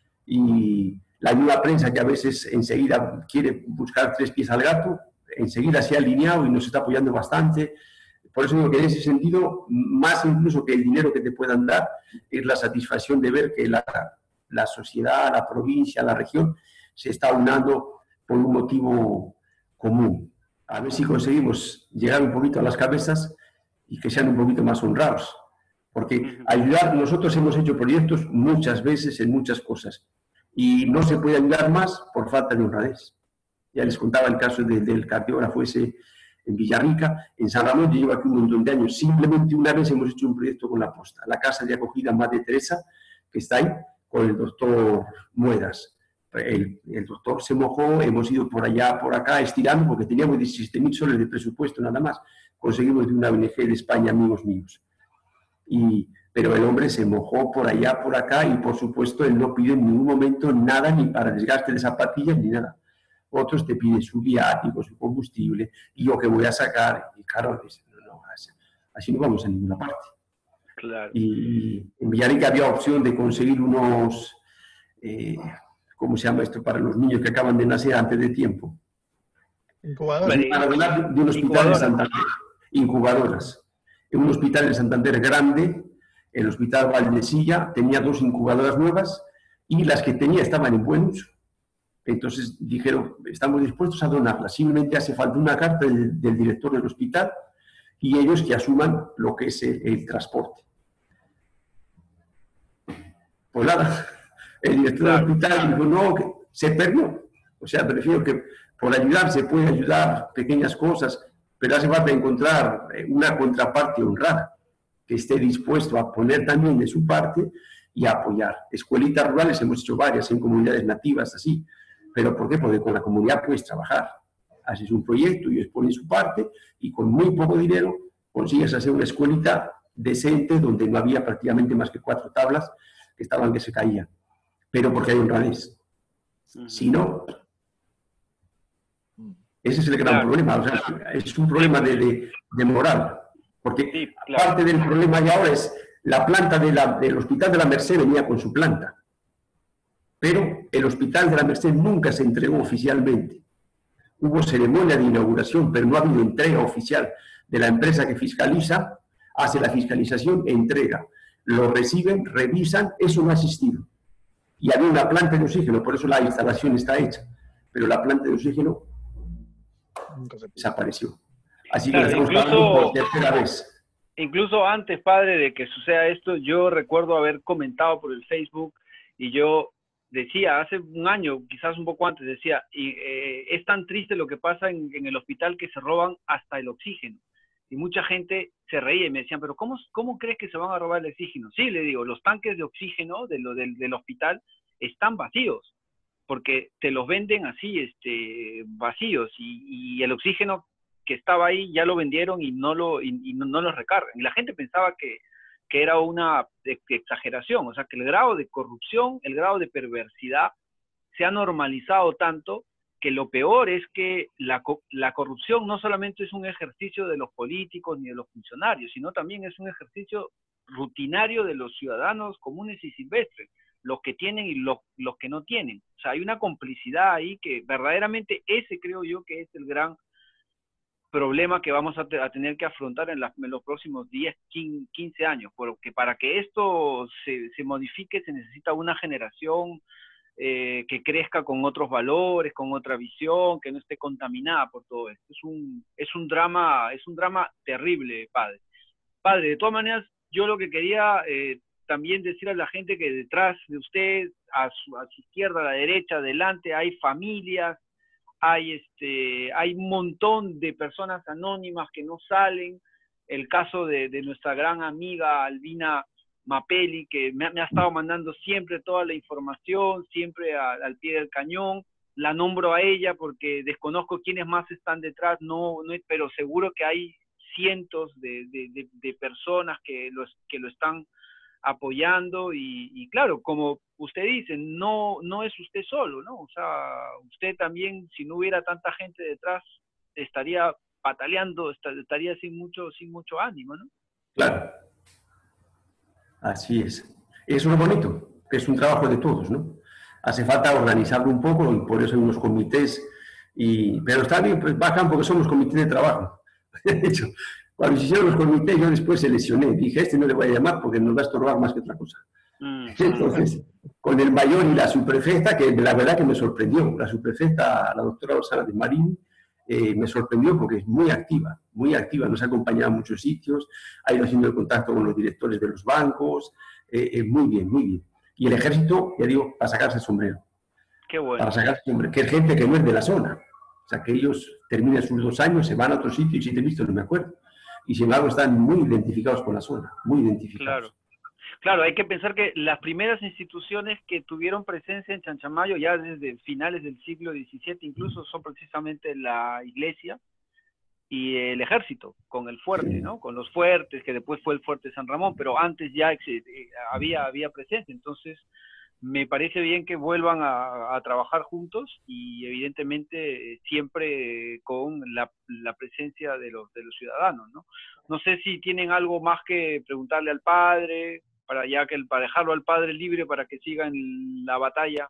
y la nueva prensa que a veces enseguida quiere buscar 3 pies al gato, enseguida se ha alineado y nos está apoyando bastante. Por eso digo que en ese sentido, más incluso que el dinero que te puedan dar, es la satisfacción de ver que la sociedad, la provincia, la región, se está unando por un motivo común. A ver si conseguimos llegar un poquito a las cabezas y que sean un poquito más honrados. Porque ayudar, nosotros hemos hecho proyectos muchas veces en muchas cosas y no se puede ayudar más por falta de honradez. Ya les contaba el caso del cardiógrafo ese en Villarrica, en San Ramón, yo llevo aquí un montón de años. Simplemente una vez hemos hecho un proyecto con la posta, la casa de acogida Madre Teresa, que está ahí, con el doctor Muedas. El doctor se mojó, hemos ido por allá, por acá, estirando, porque teníamos 17.000 soles de presupuesto nada más. Conseguimos de una ONG de España, amigos míos. Pero el hombre se mojó por allá, por acá, y por supuesto él no pide en ningún momento nada, ni para desgaste de zapatillas, ni nada. Otros te piden su viático, su combustible, y yo que voy a sacar, y claro, no, así no vamos a ninguna parte. Claro. Y en Villarrica había opción de conseguir unos, ¿cómo se llama esto? Para los niños que acaban de nacer antes de tiempo. Incubadoras. Para donar de un hospital en Santander. Incubadoras. En un hospital en Santander grande, el hospital Valdesilla, tenía 2 incubadoras nuevas y las que tenía estaban en buen uso. Entonces dijeron, estamos dispuestos a donarlas, simplemente hace falta una carta del director del hospital y ellos que asuman lo que es el transporte. Pues nada, el director del hospital dijo, no, que se perdió. O sea, prefiero que por ayudar se puede ayudar pequeñas cosas, pero hace falta encontrar una contraparte honrada, que esté dispuesto a poner también de su parte y a apoyar. Escuelitas rurales hemos hecho varias en comunidades nativas así. ¿Pero por qué? Porque con la comunidad puedes trabajar. Haces un proyecto y ellos ponen su parte y con muy poco dinero consigues hacer una escuelita decente donde no había prácticamente más que 4 tablas que estaban que se caían. Pero porque hay honradez. Si no, ese es el gran problema. O sea, es un problema de moral. Porque parte del problema de ahora es La planta del Hospital de la Merced venía con su planta, pero el Hospital de la Merced nunca se entregó oficialmente. Hubo ceremonia de inauguración, pero no ha habido entrega oficial de la empresa que fiscaliza, hace la fiscalización e entrega. Lo reciben, revisan, eso no ha existido. Y había una planta de oxígeno, por eso la instalación está hecha, pero la planta de oxígeno desapareció. Así que Claro, estamos hablando por tercera vez. Incluso antes, padre, de que suceda esto, yo recuerdo haber comentado por el Facebook y yo decía, hace un año, quizás un poco antes, decía, es tan triste lo que pasa en el hospital que se roban hasta el oxígeno. Y mucha gente se reía y me decían, pero ¿cómo crees que se van a robar el oxígeno? Sí, le digo, los tanques de oxígeno del hospital están vacíos, porque te los venden así, vacíos, y el oxígeno que estaba ahí ya lo vendieron y no lo recargan. Y la gente pensaba que era una exageración, o sea, que el grado de corrupción, el grado de perversidad se ha normalizado tanto que lo peor es que la corrupción no solamente es un ejercicio de los políticos ni de los funcionarios, sino también es un ejercicio rutinario de los ciudadanos comunes y silvestres, los que tienen y los que no tienen. O sea, hay una complicidad ahí que verdaderamente ese creo yo que es el gran problema que vamos a tener que afrontar en los próximos 10, 15 años, porque para que esto se modifique se necesita una generación que crezca con otros valores, con otra visión, que no esté contaminada por todo esto. Es un drama terrible, padre. Padre, de todas maneras, yo lo que quería también decir a la gente que detrás de usted, a su izquierda, a la derecha, adelante, hay familias, hay un montón de personas anónimas que no salen. El caso de nuestra gran amiga Albina Mapelli, que me ha estado mandando siempre toda la información, siempre al pie del cañón. La nombro a ella porque desconozco quiénes más están detrás, pero seguro que hay cientos de personas que lo están apoyando y claro, como usted dice, no es usted solo, ¿no? O sea, usted también, si no hubiera tanta gente detrás, estaría pataleando, estaría sin mucho ánimo, ¿no? Claro, así es. Eso es lo bonito, que es un trabajo de todos, ¿no? Hace falta organizarlo un poco y por eso hay unos comités, pero está bien, pues bacán porque somos comités de trabajo. De hecho, cuando se hicieron los comités, yo después seleccioné, dije, no le voy a llamar porque nos va a estorbar más que otra cosa. Entonces, con el mayor y la subprefecta, que la verdad que me sorprendió, la subprefecta, la doctora Rosana de Marín, me sorprendió porque es muy activa, nos ha acompañado a muchos sitios, ha ido haciendo el contacto con los directores de los bancos, muy bien, muy bien. Y el ejército, ya digo, para sacarse el sombrero. Qué bueno. Para sacarse el sombrero, que es gente que no es de la zona. O sea, que ellos terminan sus 2 años, se van a otro sitio y si te he visto no me acuerdo. Y sin embargo están muy identificados con la zona, muy identificados. Claro, hay que pensar que las primeras instituciones que tuvieron presencia en Chanchamayo ya desde finales del siglo XVII incluso son precisamente la iglesia y el ejército, con el fuerte, ¿no? Con los fuertes, que después fue el fuerte San Ramón, pero antes ya había presencia. Entonces, me parece bien que vuelvan a trabajar juntos y evidentemente siempre con la presencia de los ciudadanos, ¿no? No sé si tienen algo más que preguntarle al padre, para dejarlo al padre libre para que siga en la batalla.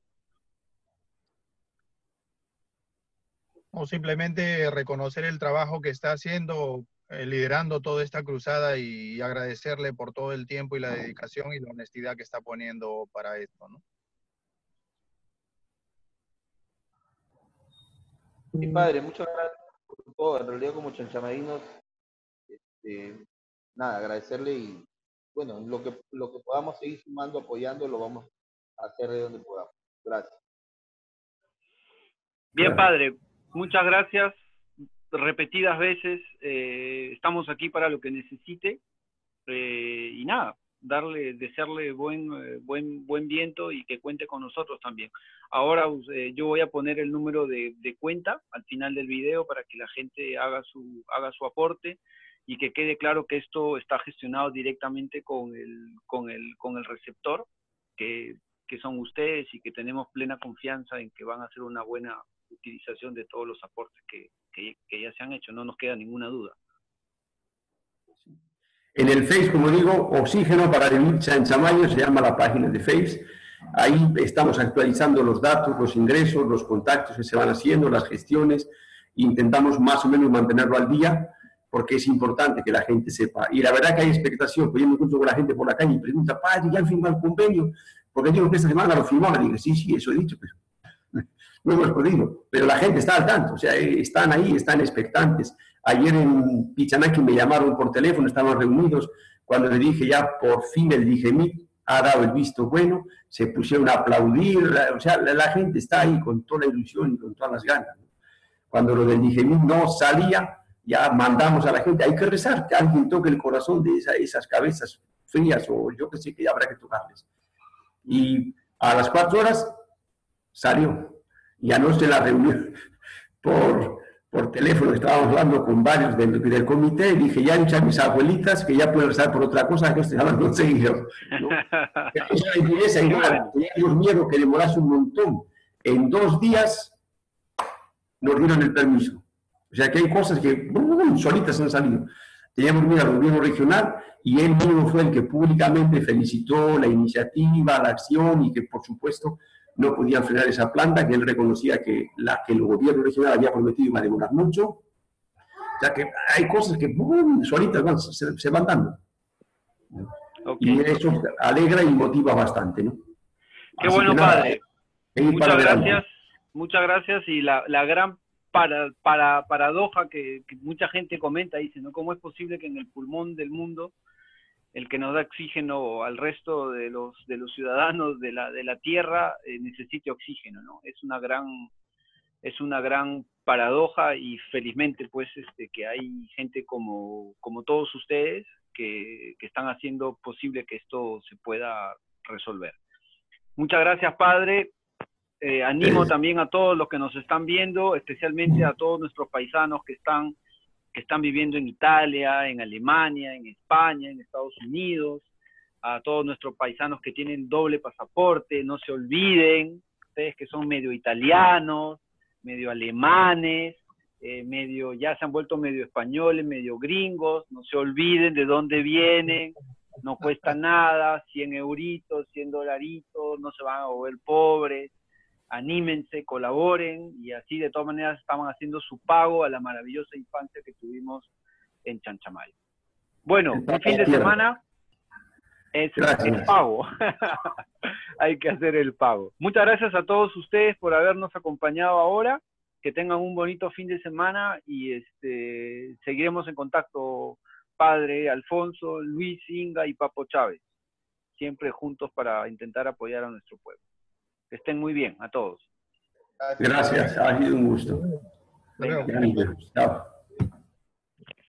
O simplemente reconocer el trabajo que está haciendo, liderando toda esta cruzada y agradecerle por todo el tiempo y la dedicación y la honestidad que está poniendo para esto, ¿no? Mi padre, muchas gracias por todo. En realidad, como chanchamadinos, nada, agradecerle y bueno, lo que podamos seguir sumando, apoyando, lo vamos a hacer de donde podamos. Gracias. Bien, padre, muchas gracias. Repetidas veces, estamos aquí para lo que necesite y nada, desearle buen viento y que cuente con nosotros también. Ahora yo voy a poner el número de cuenta al final del video para que la gente haga su aporte y que quede claro que esto está gestionado directamente con el receptor, que son ustedes y que tenemos plena confianza en que van a hacer una buena utilización de todos los aportes que ya se han hecho, no nos queda ninguna duda. En el Face, como digo, Oxígeno para Vivir Chanchamayo, se llama la página de Face. Ahí estamos actualizando los datos, los ingresos, los contactos que se van haciendo, las gestiones. Intentamos más o menos mantenerlo al día, porque es importante que la gente sepa. Y la verdad que hay expectación, pues yo me encuentro con la gente por la calle y pregunta, padre, ¿ya han firmado el convenio? Porque digo que esta semana lo firmaba. Y digo, sí, eso he dicho, pero no hemos podido. Pero la gente está al tanto, o sea, están ahí, están expectantes. Ayer en Pichanaki me llamaron por teléfono, estaban reunidos, cuando le dije ya por fin el DIGEMIT ha dado el visto bueno, se pusieron a aplaudir, o sea, la gente está ahí con toda la ilusión y con todas las ganas. Cuando lo del DIGEMIT no salía, ya mandamos a la gente, hay que rezar, que alguien toque el corazón de esas cabezas frías o yo que sé que habrá que tocarles. Y a las 4 horas salió. Y anoche en la reunión por teléfono estábamos hablando con varios del comité y dije, ya han mis abuelitas que ya pueden rezar por otra cosa que ustedes han conseguido. ¿No? Eso la interesa igual, teníamos miedo que demorase un montón. En 2 días nos dieron el permiso. O sea que hay cosas que solitas han salido. Teníamos miedo al gobierno regional y él mismo fue el que públicamente felicitó la iniciativa, la acción y que por supuesto no podían frenar esa planta, que él reconocía que el gobierno regional había prometido iba a demorar mucho. O sea que hay cosas que solitas se van dando. Okay. Y eso alegra y motiva bastante, ¿no? Qué así bueno, nada, padre. Muchas gracias. Y la gran paradoja que mucha gente comenta, dice, ¿no? ¿Cómo es posible que en el pulmón del mundo, el que nos da oxígeno al resto de los ciudadanos de la Tierra, necesite oxígeno, ¿no? Es una gran paradoja y felizmente pues que hay gente como todos ustedes que están haciendo posible que esto se pueda resolver. Muchas gracias, padre. Animo también a todos los que nos están viendo, especialmente a todos nuestros paisanos que están viviendo en Italia, en Alemania, en España, en Estados Unidos, a todos nuestros paisanos que tienen doble pasaporte, no se olviden, ustedes que son medio italianos, medio alemanes, ya se han vuelto medio españoles, medio gringos, no se olviden de dónde vienen, no cuesta nada, 100 euritos, 100 dolaritos, no se van a volver pobres. Anímense, colaboren, y así de todas maneras estaban haciendo su pago a la maravillosa infancia que tuvimos en Chanchamayo. Bueno, el fin de semana es el pago. Hay que hacer el pago. Muchas gracias a todos ustedes por habernos acompañado ahora. Que tengan un bonito fin de semana y seguiremos en contacto, padre Alfonso, Luis, Inga y Papo Chávez. Siempre juntos para intentar apoyar a nuestro pueblo. Que estén muy bien a todos. Gracias, ha sido un gusto. Venga. Chao.